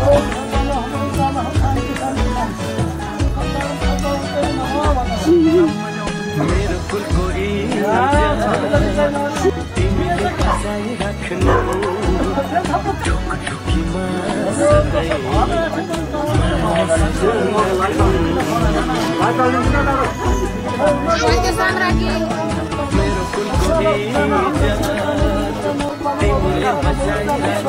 Speaker 11: मेरो फुलकोरी तिमीले बसाइ राख्नु ढुकढुकीमा मेरो फुलकोरी तिमीले बसाइ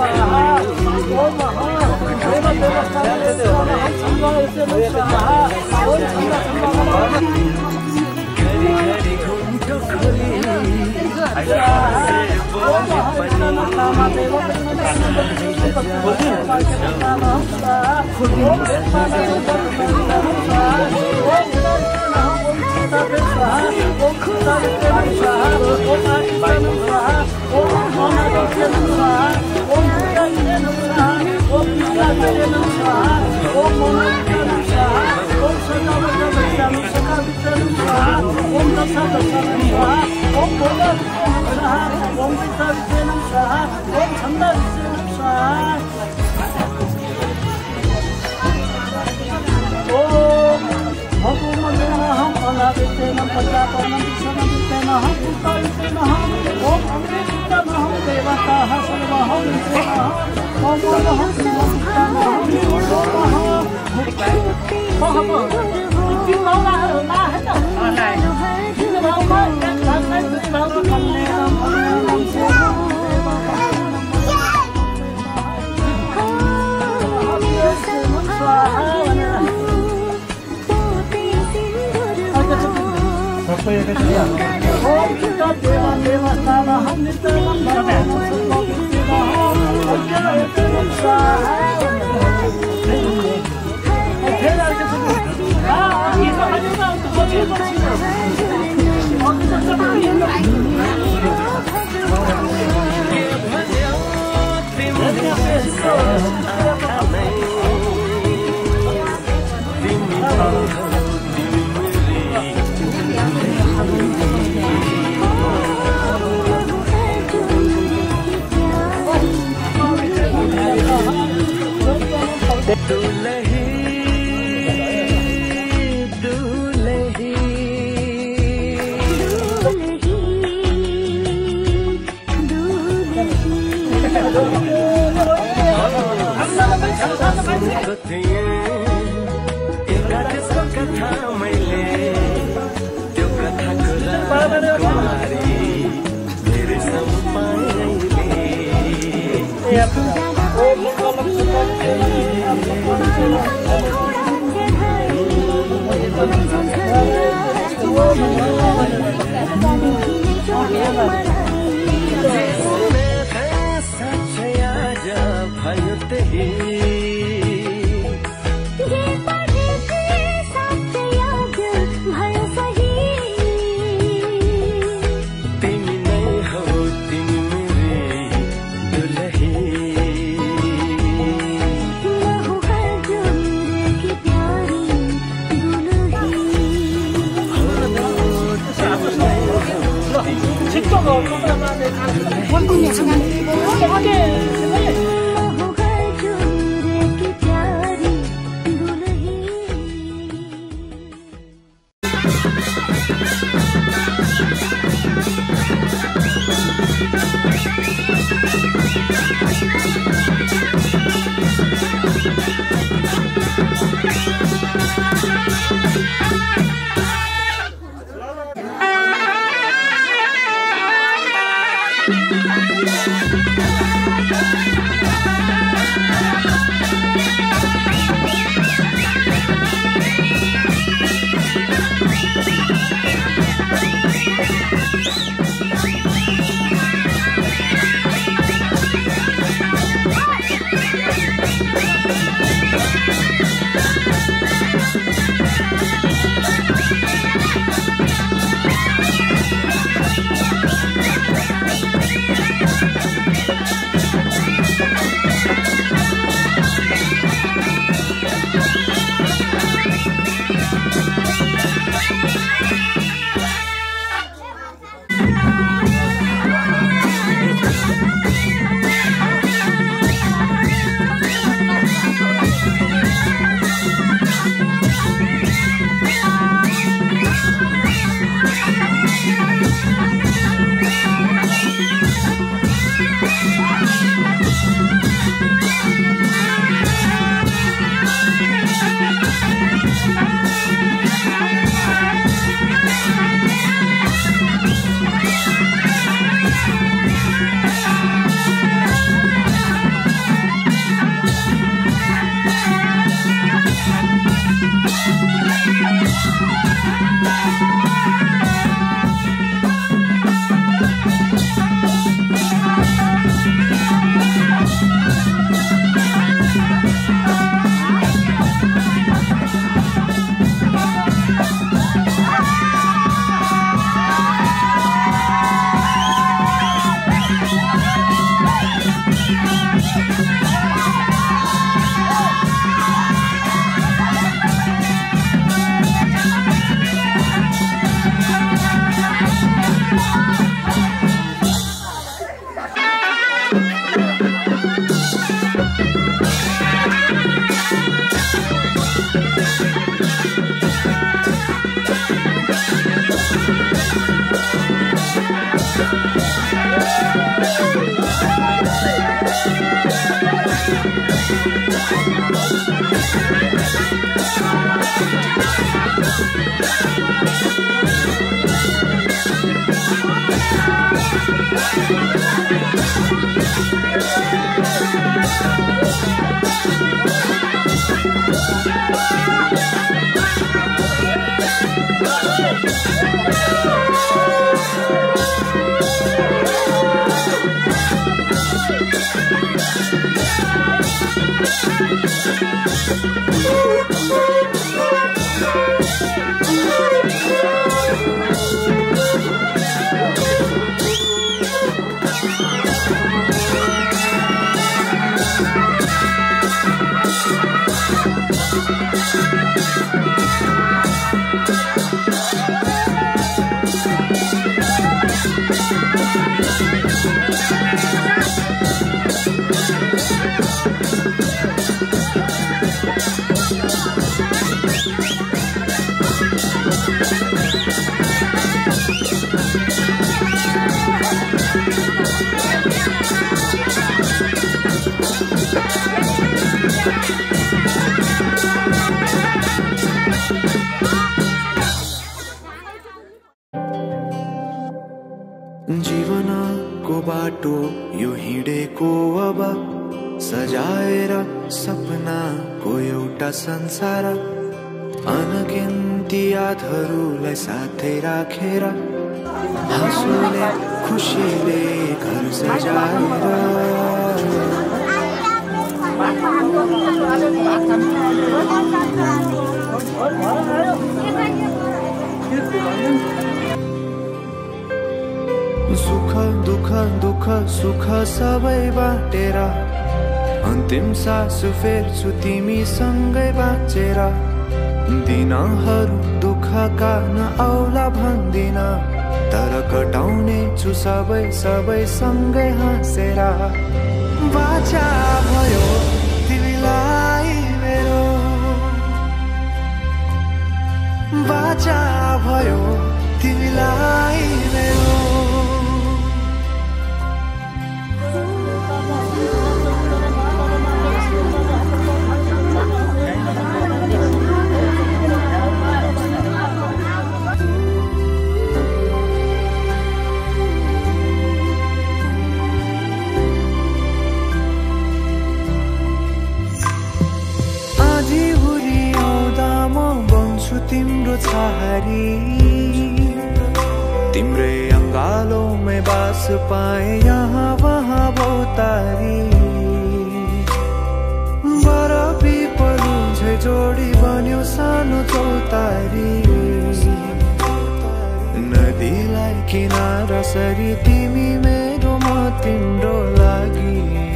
Speaker 11: घरी घुम्टो खोली जीवनको बाटो यो हिँडेको अब सजाएर सपनाको एउटा संसार अनगिन्ती यादहरूलाई साथै राखेर हाँसोले खुसीले घर सजाएर सुख दुःख दुःख सुख सबै बाटेर अन्तिम सास फेर्छु तिमीसँगै बाँचेर दिनहरू दुःखका नआउला भन्दिन तर कटाउने छु सबै सबै सँगै हाँसेर बाचा भयो तिमीलाई मेरो बाचा भयो तिमीलाई मेरो तिम्रो छहारी तिम्रै अङ्गालोमै बास पाए यहाँ वहाँ भौतारी बरफी पलु झै जोडी बन्यो सानो चौतारी नदीलाई किनारा सरी तिमी मेरो म तिम्रो लागि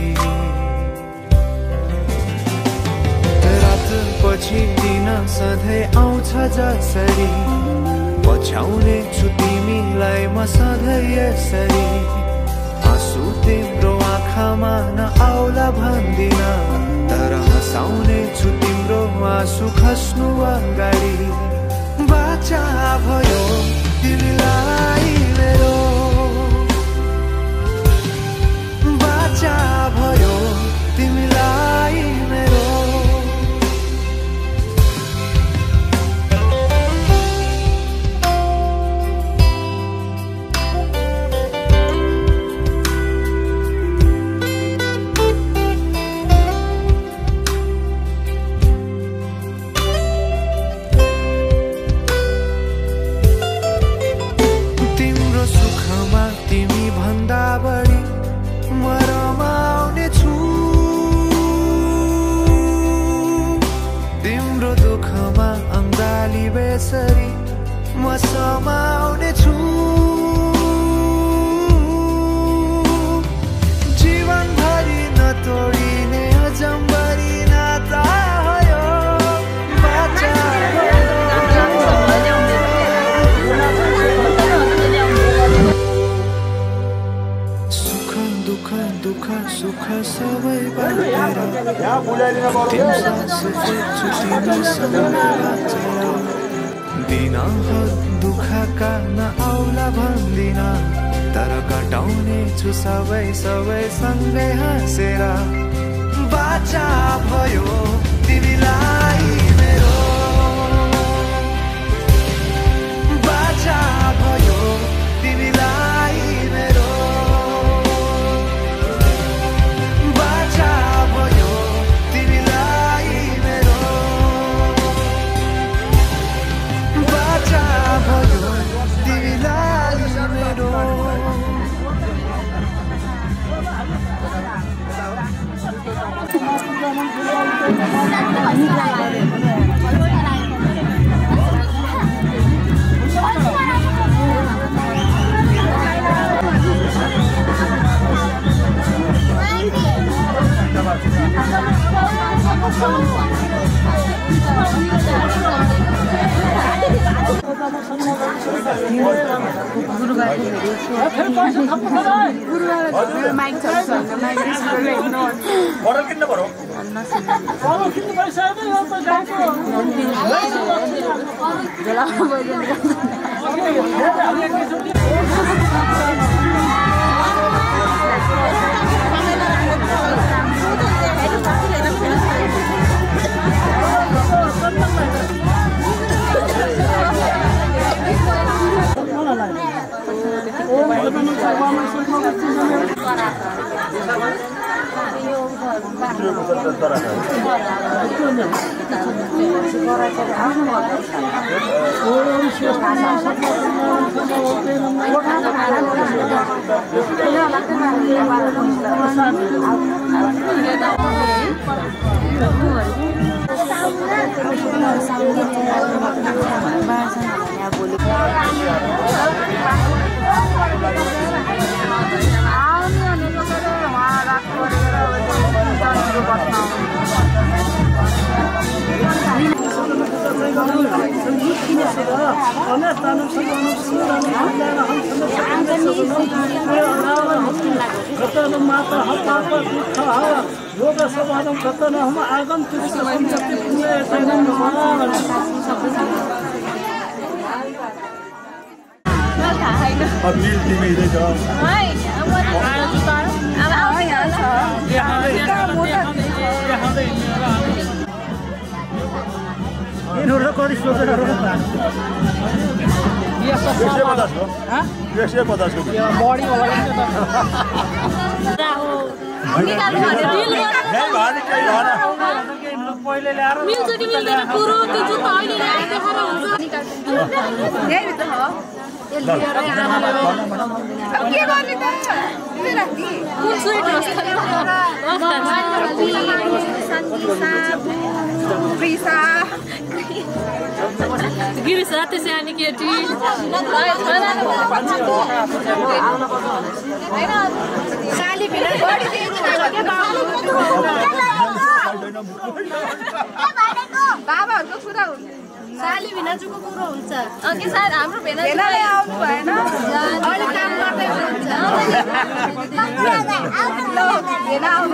Speaker 11: पछि दिन सधैँ आउँछ जसरी पछ्याउने छु तिमीलाई म सधैँ यसरी आँसु तिम्रो आँखामा नआउला भन्दिन तर हँसाउने छु तिम्रो आँसु खस्नु अगाडि बाचा भयो तिमीलाई मेरो बाचा भयो तिमीलाई मेरो बेसरी म समाउने छु जीवनभरि नतोडिने अजम्बरी नाता हो बाचा सुख दुःख दुःख सुख सबै बाटेर दिनहरू दुःखका नआउला भन्दिन तर कटाउने छु सबै सबै सँगै हाँसेर बाचा भयो तिमीलाई
Speaker 10: मिल्छ कि मिल्दैन कुरो त्यो जुत्ता अहिले ल्याएर देखाएर हुन्छ यही त हो के गर्ने त कुन स्वेट गिरिसा त्यसै अनि केटी साली भिड बाबाहरूको कुरा हुन्छ साली भिनाजुको कुरो हुन्छ अघि सायद हाम्रो भेनाजुले आउनु भएन अहिले काम गर्दै हुन्छ भेना आउनु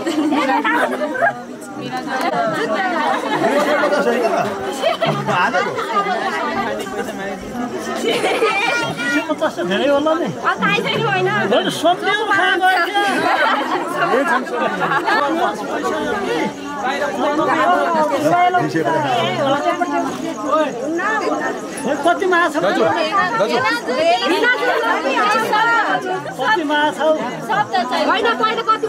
Speaker 6: धेरै होला नि कति माछा कति माछा होइन पहिला कति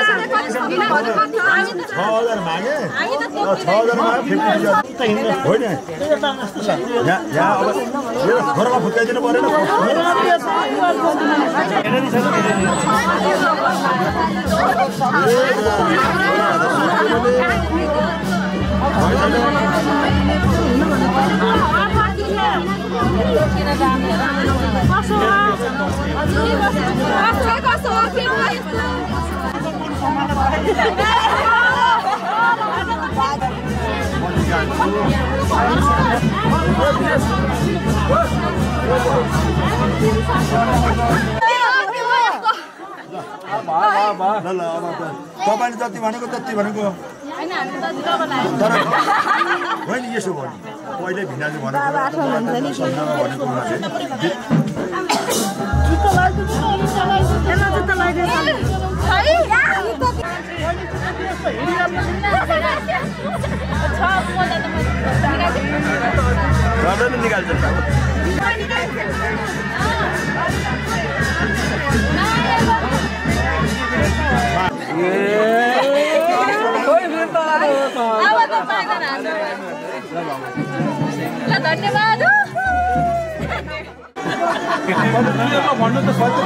Speaker 5: घरमा फुत्काइदिनु परेन तपाईँले जति भनेको त्यति भनेको तर होइन यसो भने पहिले भिनाजु भनेको निकाल्छ
Speaker 10: धन्यवाद
Speaker 6: भन्नु त सत्य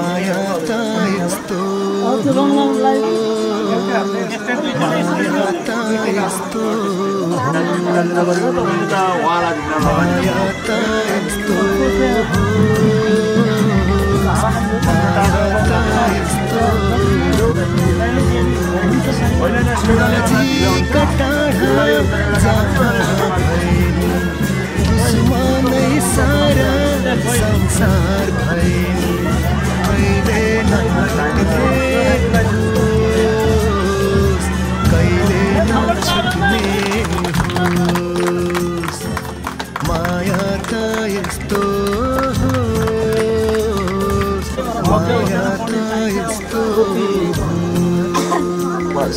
Speaker 11: माया त यस्तो माया त यस्तो माया त यस्तो दुश्मनै सारा संसार भैल कहिले नछुट्ने कहिले नछुट्ने होस् माया त यस्तो माया त यस्तो बस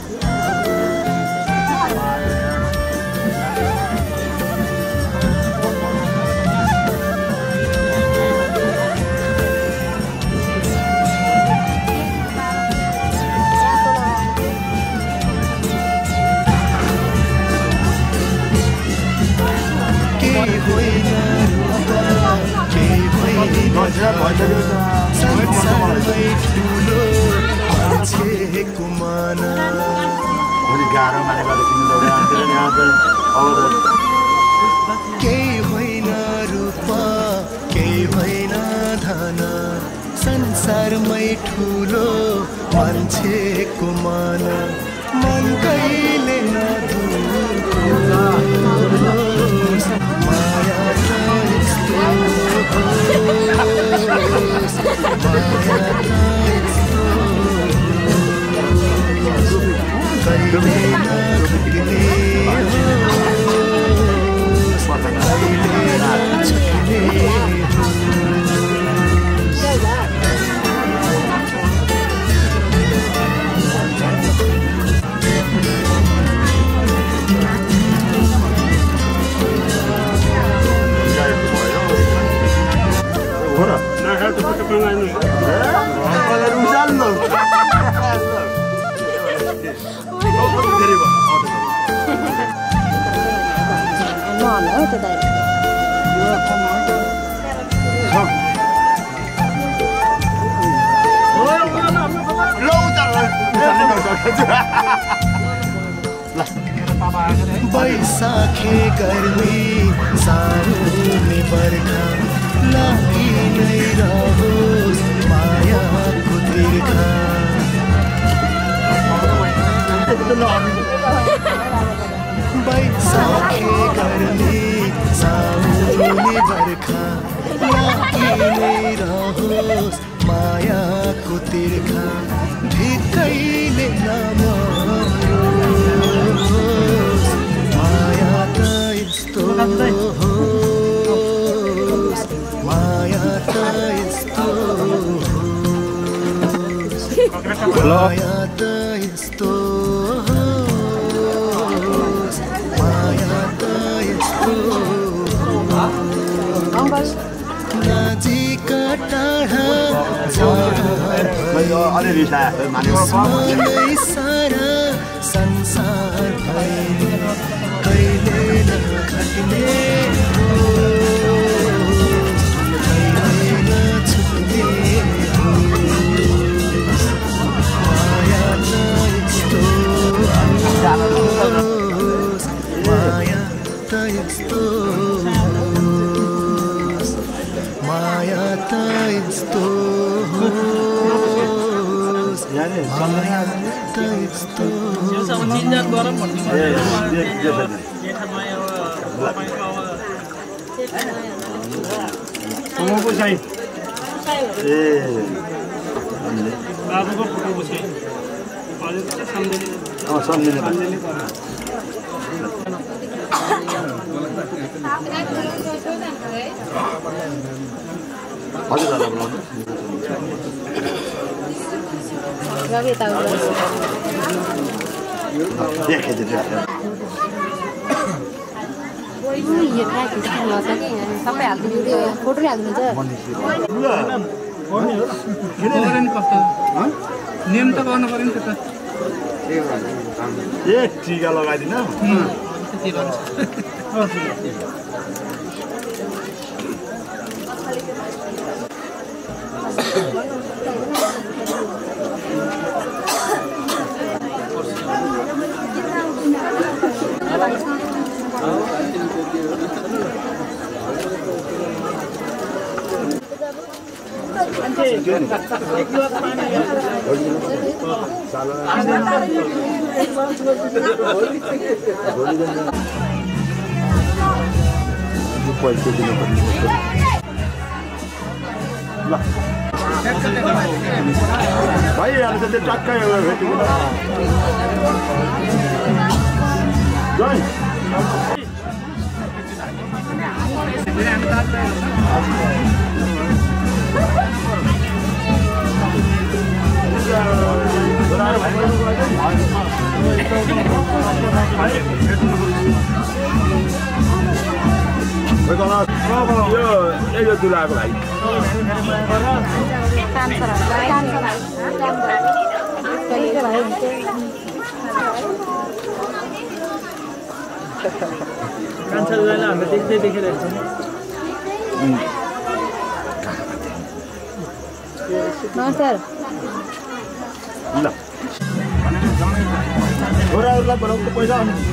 Speaker 11: संसारमै ठुलो मान्छेको माना केही होइन रूपा केही होइन धन संसारमै ठुलो मान्छेको माना मन कहिले नदुखोस् माया त यस्तो कहिले नछुट्ने कहिले नछुट्ने बैसाखे गर्मी साउने बर्खा लागि नै रहोस् मायाको तिर्खा बैसाखे गर्मी साउने बर्खा लागि नै रहोस् मायाको तिर्खा ढिक्कैले नमरोस् माया त यस्तो होस् माया त यस्तो माया त यस्तो होस् माया त यस्तो नजिक टाढा दुश्मनै सारा संसार भैल कहिले नखट्ने कहिले नछुट्ने माया त यस्तो माया त यस्तो माया त यस्तो माया त यस्तो
Speaker 2: हजुर दादा बोलाउनु
Speaker 4: रवि ताऊ
Speaker 2: देखे दे
Speaker 4: यो ट्र्याक स्क्रिन छ कि सबै हाल्दिनु त्यो फोटो हाल्नुहुन्छ
Speaker 13: नियम त गर्नु पर्यो नि त
Speaker 2: ए टीका लगाइदिन
Speaker 5: पैसे दिनुपर्ने भइहाल्छ त्यो टक्कै एउटा भेटेको यो दुलाको भाइ
Speaker 1: कान्छालाई हामी देख्दै देखिरहेको छौँ
Speaker 12: नमस्कार
Speaker 5: ल छोराहरूलाई बनाउनु पैसा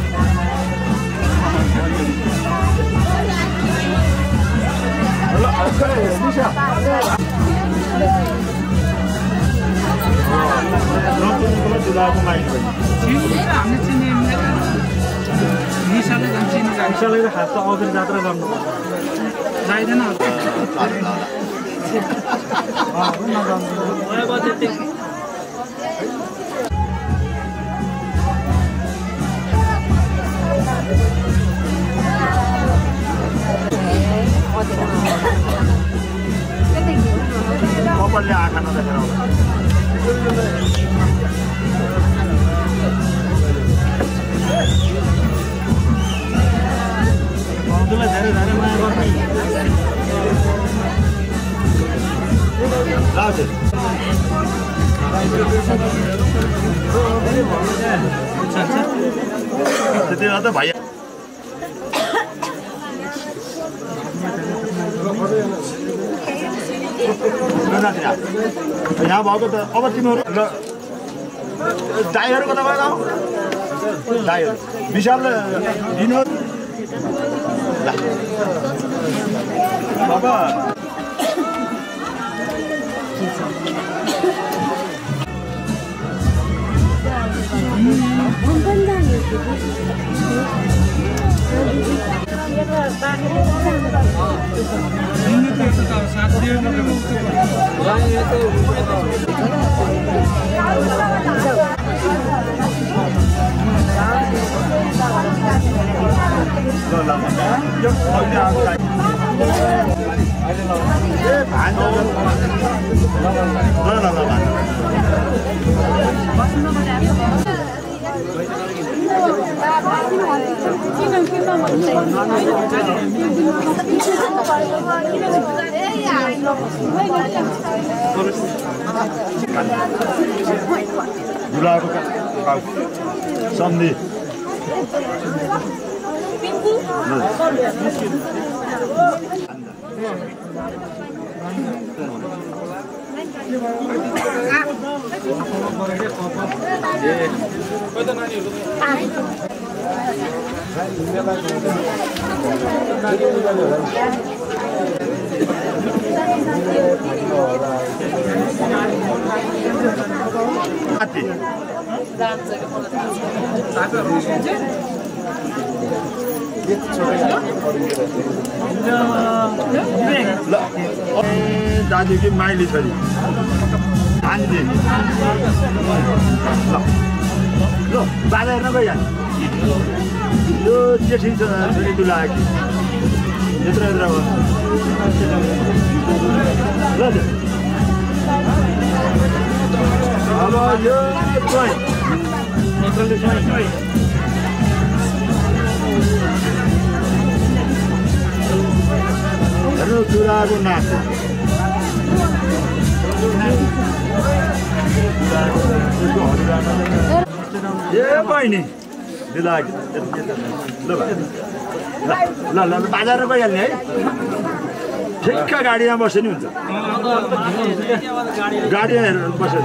Speaker 1: निशाले खास त अगाडि जात्रा गर्नुपर्छ जाइँदैन
Speaker 5: कपालले आँखा नदेखेर
Speaker 1: भाउजूलाई धेरै धेरै माया गर्ने
Speaker 5: त्यति बेला त भाइ यहाँ भएको त अब तिमीहरू दाईहरू कता गएर दाईहरू विशालले दिनु बाबा गुलाबको सम्झी दाजु कि माइली छोरी हान्दी ल ल बाजा हेर्न गइहाल्छ यो जेठी छोरी दुला कि यत्र यत्र ल अब यो चाहिँ मत्रले चाहिँ हेर्नु चुराको नाच ए बहिनी दिला ल ल ल बाजार गइहाल्ने है
Speaker 2: ठिक्क गाडीमा बस्यो नि हुन्छ गाडीमा हेरेर बस्यो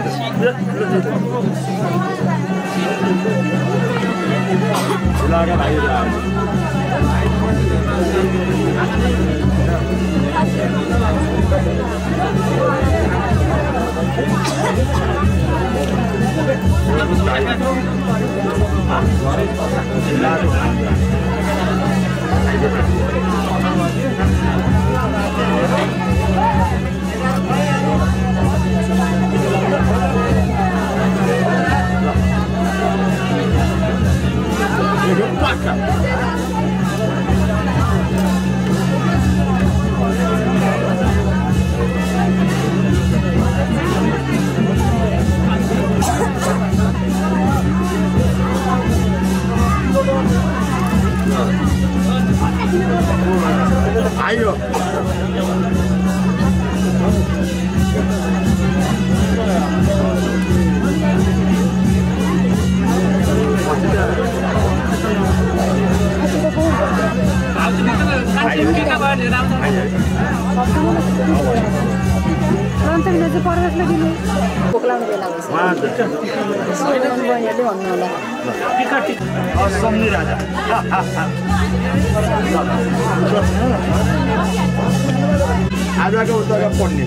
Speaker 2: आयो सम्झी राजा आजको उत्तर पढ्ने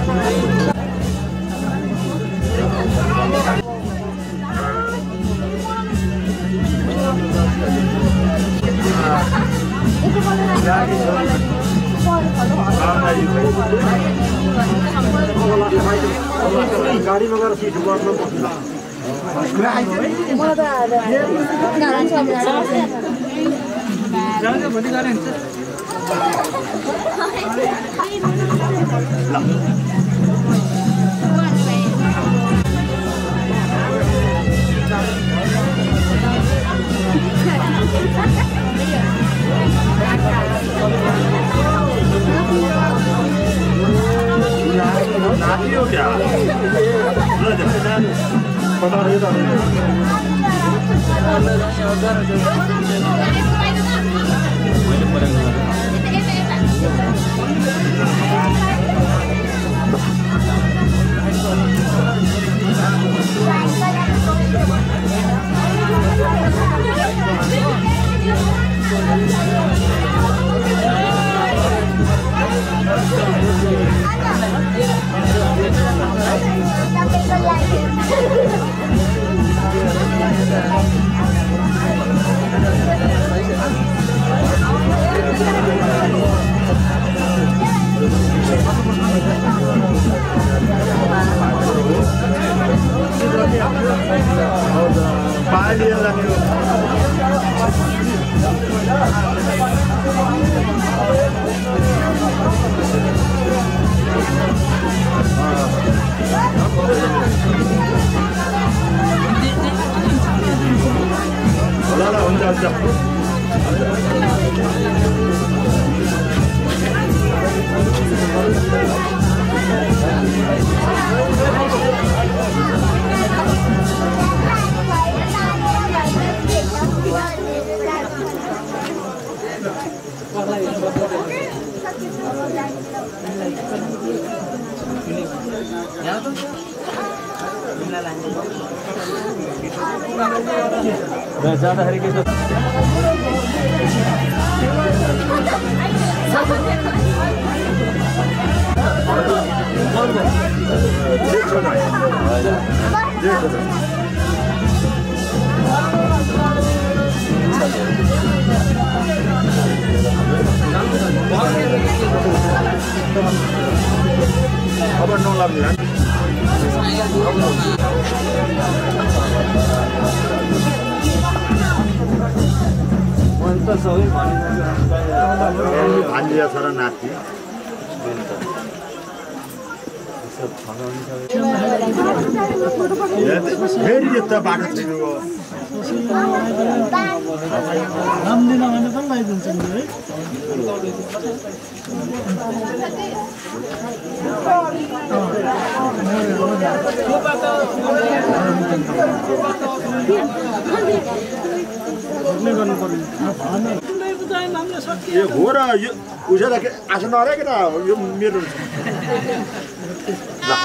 Speaker 2: गाडीमा गएर सिट गर्न नाची हो क्या पता नहीं था ज्यादा हरी के खबर नौ लाख मन त सबै भान्जिया छ र नाति फेरि यता बाटो छिर्नु
Speaker 14: रामदिन भने पनि लगाइदिन्छ नि है गर्नु पर्ने
Speaker 5: यो हो र यो उसैलाई आशा नरहेको त यो मेरो ल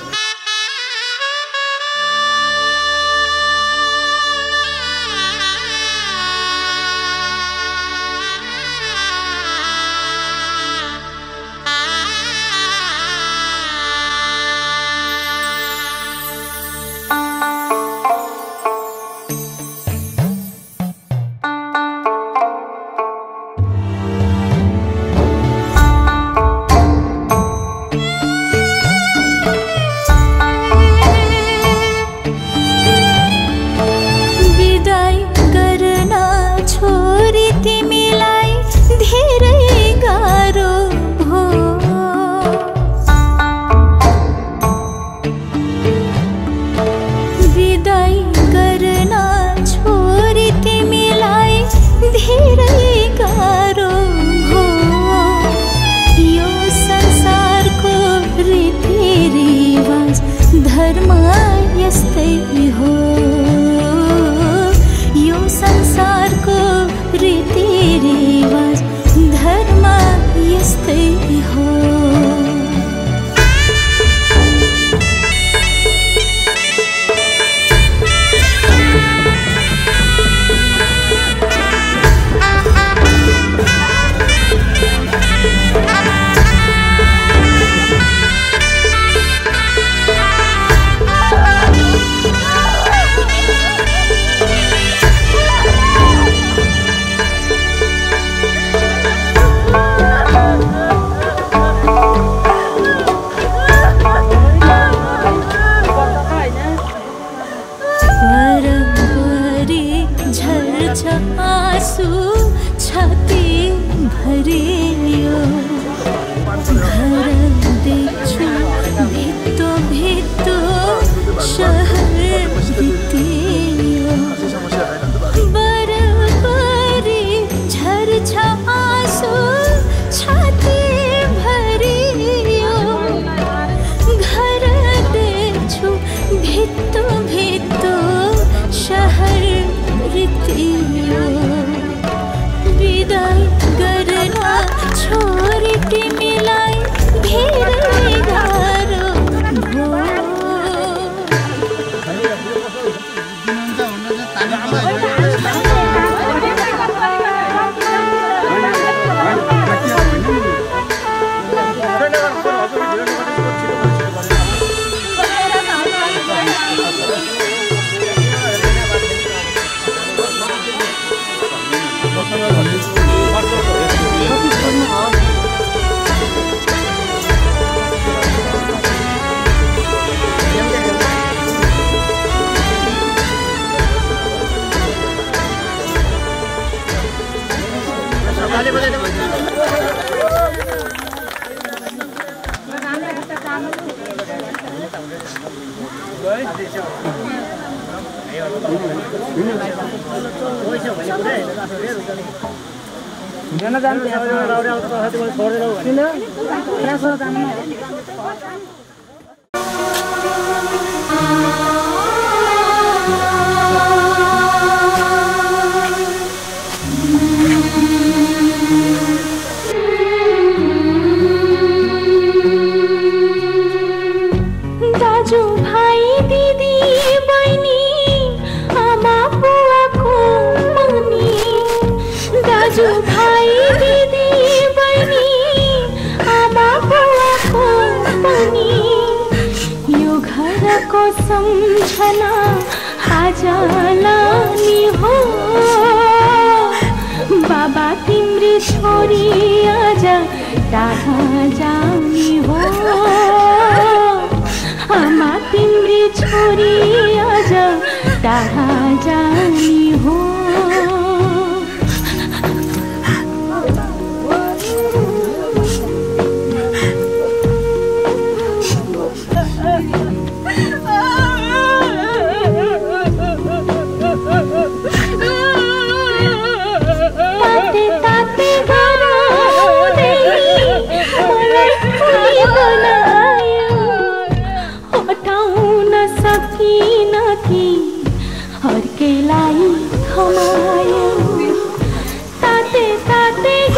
Speaker 10: अर्कैलाई खमायो ताते ताते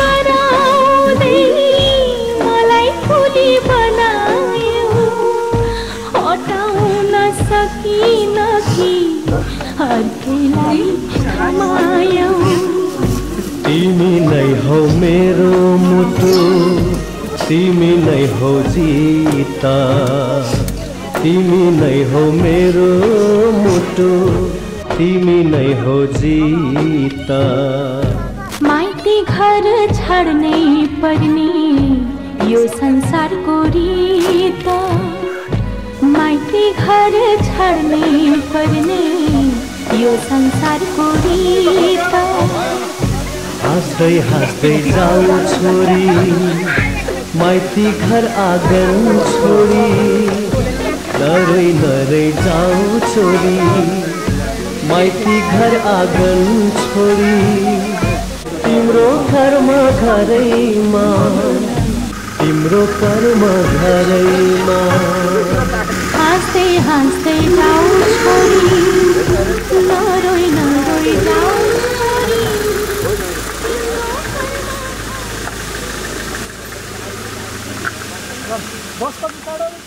Speaker 10: सकिन कि अर्कैलाई मायौ
Speaker 7: तिमी नै हौ मेरो मुटु तिमी नै हौ जीता तिमी नै हौ मेरो मुटु तिमी नै हौ जीता
Speaker 10: माइती घर छाड्नै पर्ने यो संसारको रीत माइती घर छाड्नै पर्ने यो संसारको रीत
Speaker 7: हाँस्दै हाँस्दै जाऊ छोरी माइती घर आँगन छोरी नरै नरै जाऊ छोरी माइती घर आँगन छोरी तिम्रो घरमा घरैमा तिम्रो कर्म घरैमा
Speaker 10: हाँस्दै हाँस्दै जाऊ छोरी नरोई नरोई जाऊ छोरी
Speaker 6: बस कति टाढो रहेछ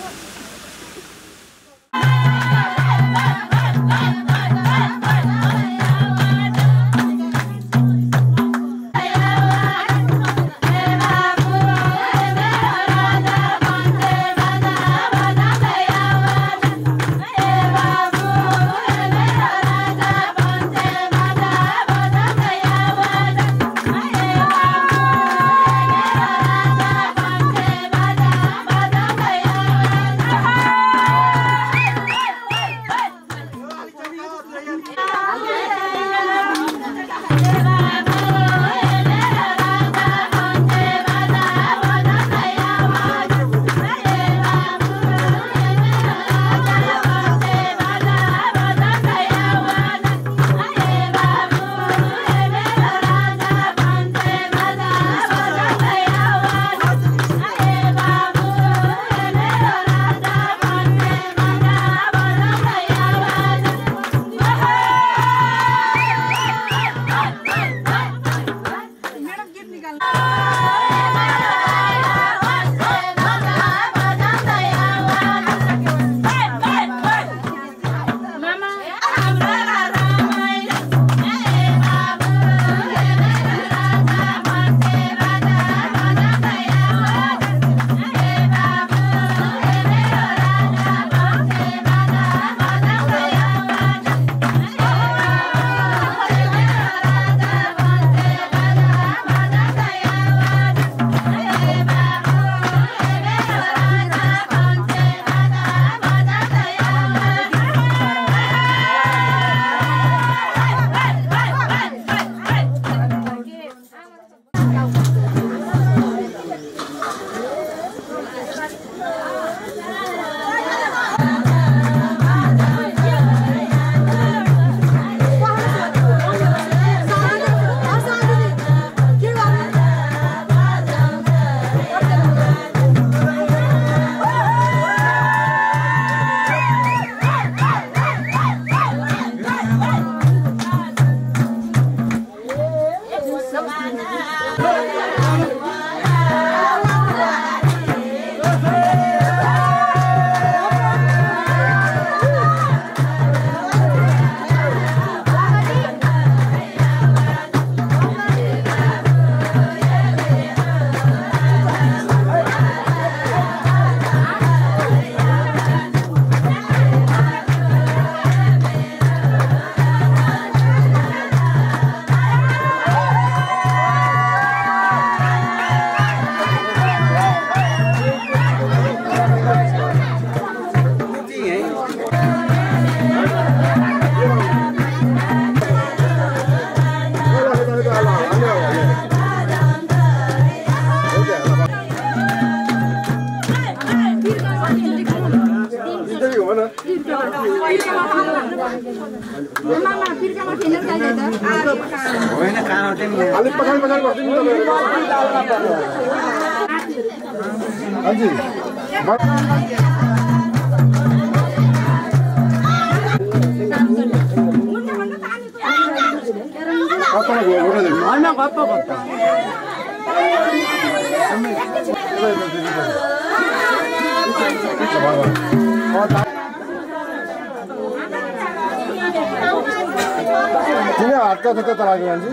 Speaker 5: तिमी हातका त्यता चलाएको मान्छे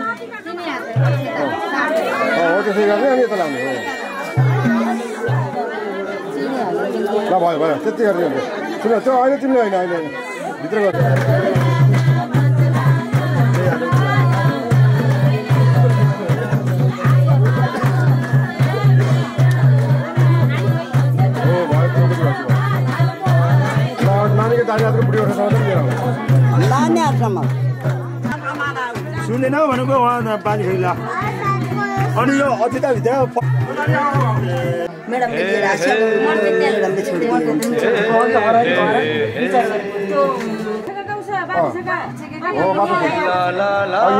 Speaker 5: हो त्यसै गर्ने अनि यता लाउने हो ल भयो भयो त्यति गर्ने सुन त्यो अहिले तिमीले होइन अहिले भित्र गर्छ नानीको दानी हातको बुढी उठेर
Speaker 15: लाने हातमा
Speaker 5: सुन्दैन भनेको उहाँ पानी खेल्ला अनि यो अतिताभित्र
Speaker 15: मैडम ने दिया राशन मैडम ने छोड़ दिया
Speaker 5: ला ला ला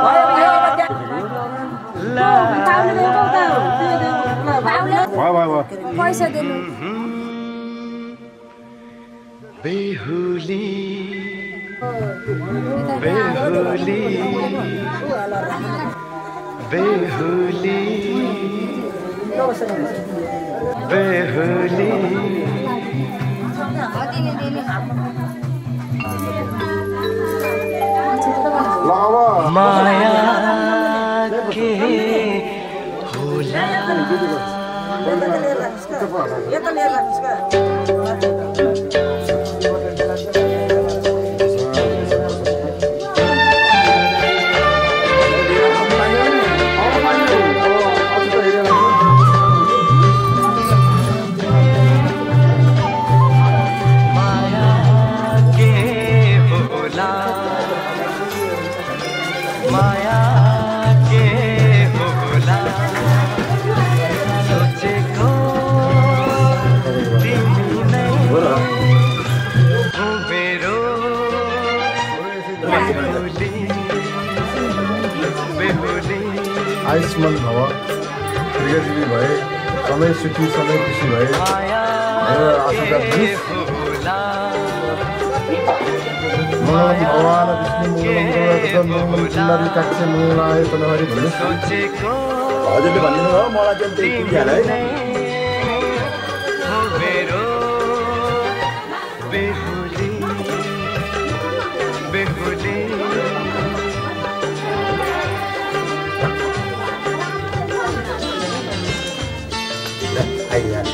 Speaker 5: वाह वाह वाह
Speaker 4: पैसा दिनु
Speaker 11: बेहुली बेहुली बेहुली बेहुली माया के होला माया के होला सोचेको तिमी नै हो मेरो बेहुली बेहुली
Speaker 5: आयुष्मान भव दीर्घजीवी भए समय सुखी समय खुसी भए आशीर्वाद भगवान विष्णु मंगल काक्ष मंगलाय तनहरि भन्नु हजुरले भनिनु हो मलाई चाहिँ त्यही पुगिहाल्यो है
Speaker 11: मेरो बेहुली बेहुली
Speaker 5: आइया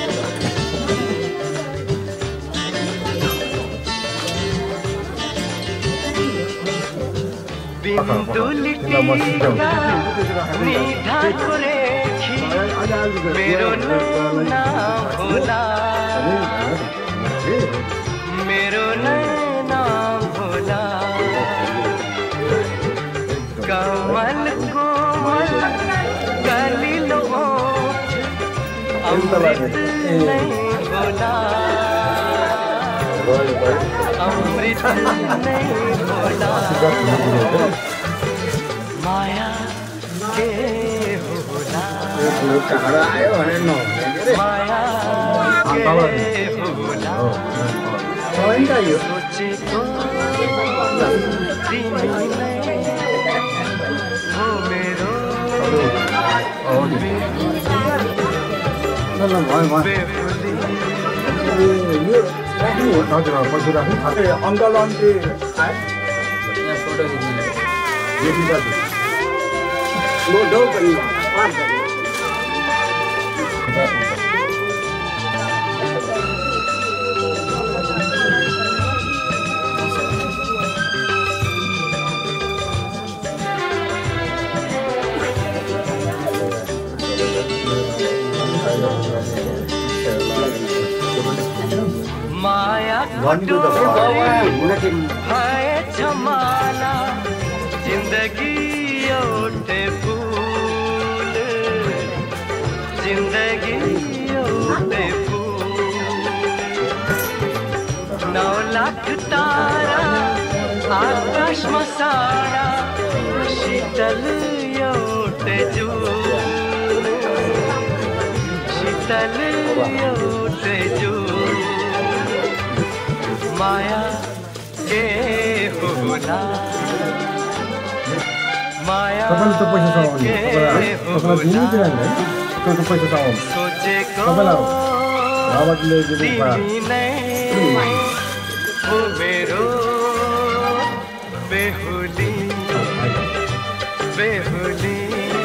Speaker 11: बिन्दुलिटीका निधाको रेखी मेरो नाम होला मेरो नाम होला कमल कोमल कलिलो अमृत नै होला अमृत नै होला माया के होला
Speaker 5: आयो भने
Speaker 11: माया के होला सोचेको तिमी नै हो मेरो
Speaker 5: हजुर पछि राख्नु अङ्कल आन्टी
Speaker 11: माया भएछ माला जिन्दगी एउटै फुल जिन्दगी एउटै फुल नौ लाख तारा आकाशमा सारा शीतल एउटै जुल शीतल एउटै जुल माया के होला माया
Speaker 5: तपाईले त पैसा चलाउनु तपाईलाई घुम्नु चाहिँ हैन त्यो त पैसा चलाउनु
Speaker 11: सोचेको
Speaker 5: तपाईलाई बाबाले दिनु
Speaker 11: तिमी नै हो मेरो बेहुली
Speaker 7: बेहुली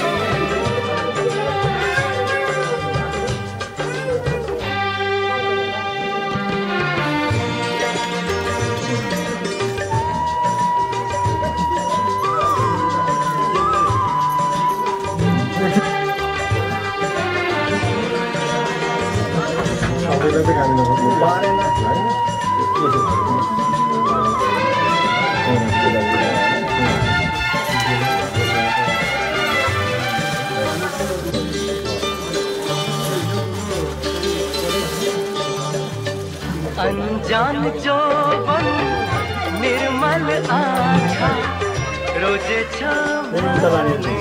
Speaker 7: अनजान जोबन निर्मल आँखा रोजे छामाने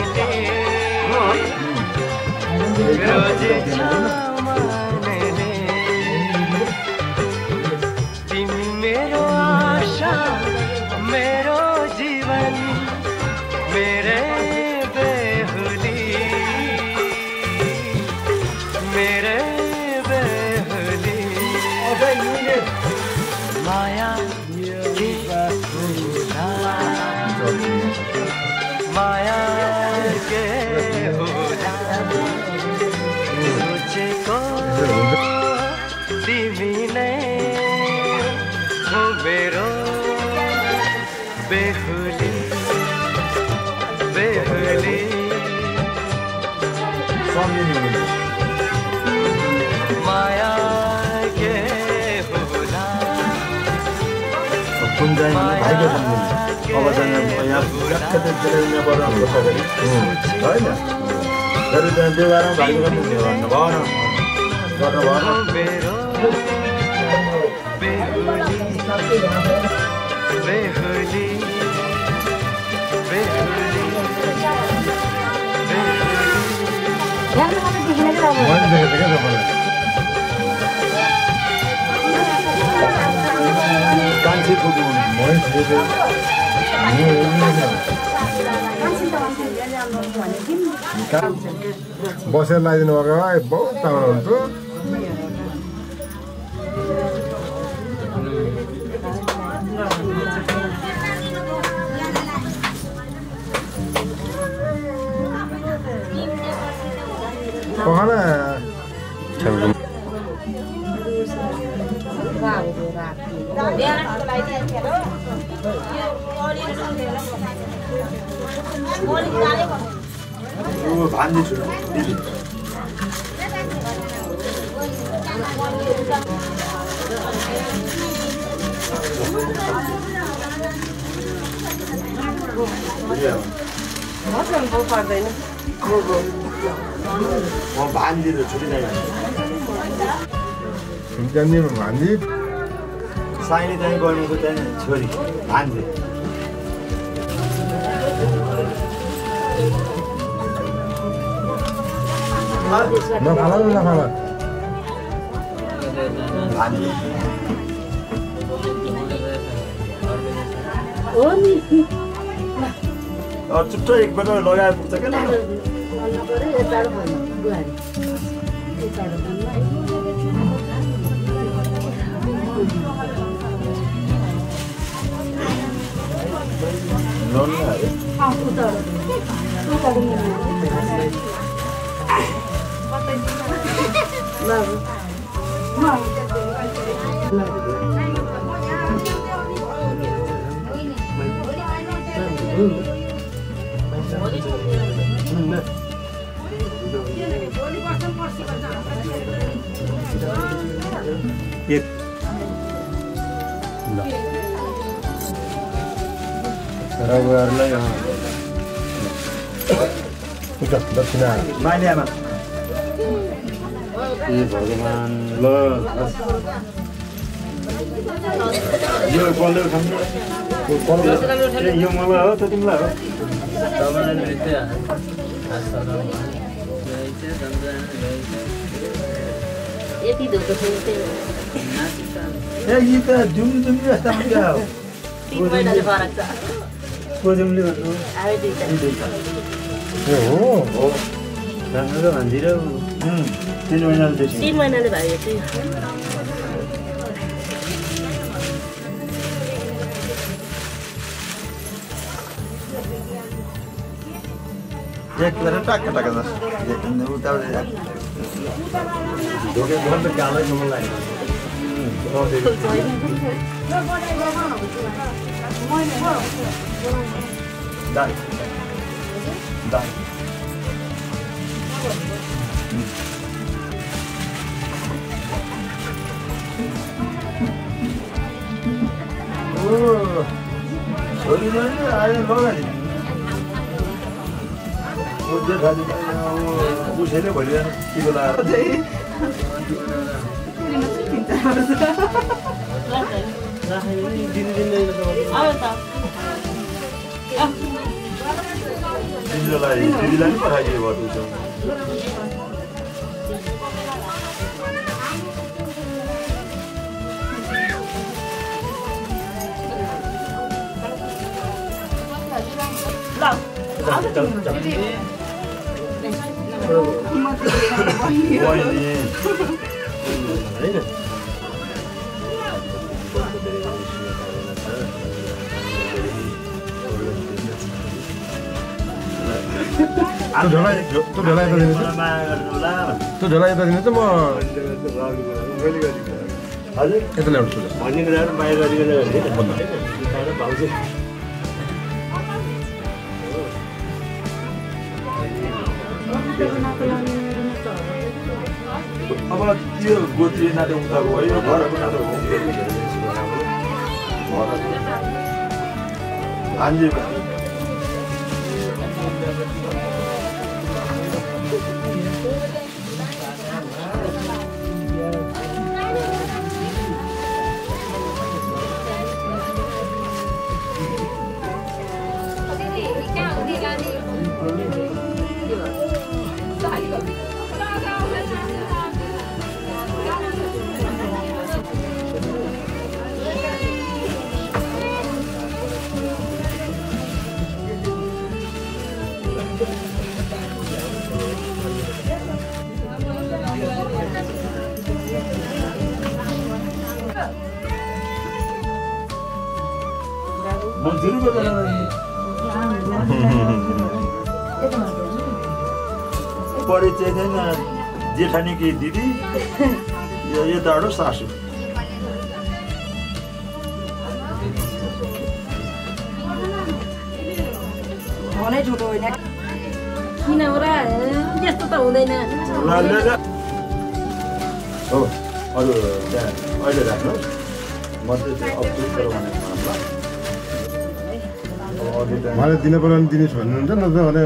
Speaker 7: रोजे छामाने तिमी मेरो आशा मेरो जीवन मेरे बेहुली मेरे माया की होला माया के होला सोचेको तिमी नै हो मेरो बेहुली बेहुली माया के होला
Speaker 5: कुन चाहिँ भाइको सम्झिनु अब चाहिँ यहाँ ल्याक्कबाट हाम्रो खबरी होइन जति त्यहाँ व्यवहारमा भाइको सम्झिनु भन्नु भएन गर्नु भएन मैले देखेको थिएँ क्या तपाईँलाई कान्छी पुग्नु बसेर लगाइदिनु भएको है बहुत राम्रो हुन्थ्यो भान्जी छु दिदी म भान्जी र छोरी नै भान्जी भान्जी साइनी चाहिँ गर्नुको चाहिँ छोरी भान्जी नखाला नखाला चुट्टो एकपल्ट लगाएर पुग्छ क्या एक सरगरलाई दक्षिणा माइलियामा ए भगवान ल यो कलर खानु यो मलाई हो त तिमीलाई हो
Speaker 8: यति धोको छ
Speaker 14: ए यी त जुम जुम जस्ता हुन्छ हो
Speaker 8: तीन महिनाले फरक छ
Speaker 14: को जुमले भन्नु
Speaker 8: आए दुईटा
Speaker 14: ए हो
Speaker 5: हो राम्रो भन्दिर
Speaker 14: हम तीन महिनाले देखि
Speaker 8: तीन महिनाले भयो चाहिँ
Speaker 5: एक गरेर टक्क टक्क जस उता ढोके बहुत गालै मन लाग्यो दाइ दाइ ओ छोरी नै आयो लगानी उजे खाली उसैले भोलि के बेला दिदीलाई दिदीलाई पनि पठाइदियो भयो उसो
Speaker 16: Tu ढोला tu ढोला यता दिनु tu ढोला यता दिनु त म
Speaker 5: हजुर
Speaker 16: यता ल्याउँछु
Speaker 5: भन्ने कुरा बाहिर गरिकन भन्नु भाउजू अब त्यो गोत्री नाटक उताको भयो घरको नाटक हो हान्जी परिचय छैन जेठानीकी दिदी यो यताबाट सासू
Speaker 8: भने झुटो होइन किन होला त्यस्तो त हुँदैन
Speaker 5: हो अरू त्यहाँ अहिले राख्नुहोस् म चाहिँ अप्ठ्यारो गरेर भनेको
Speaker 16: मलाई दिन पर्यो भने दिनुहोस् भन्नुहुन्छ न त भने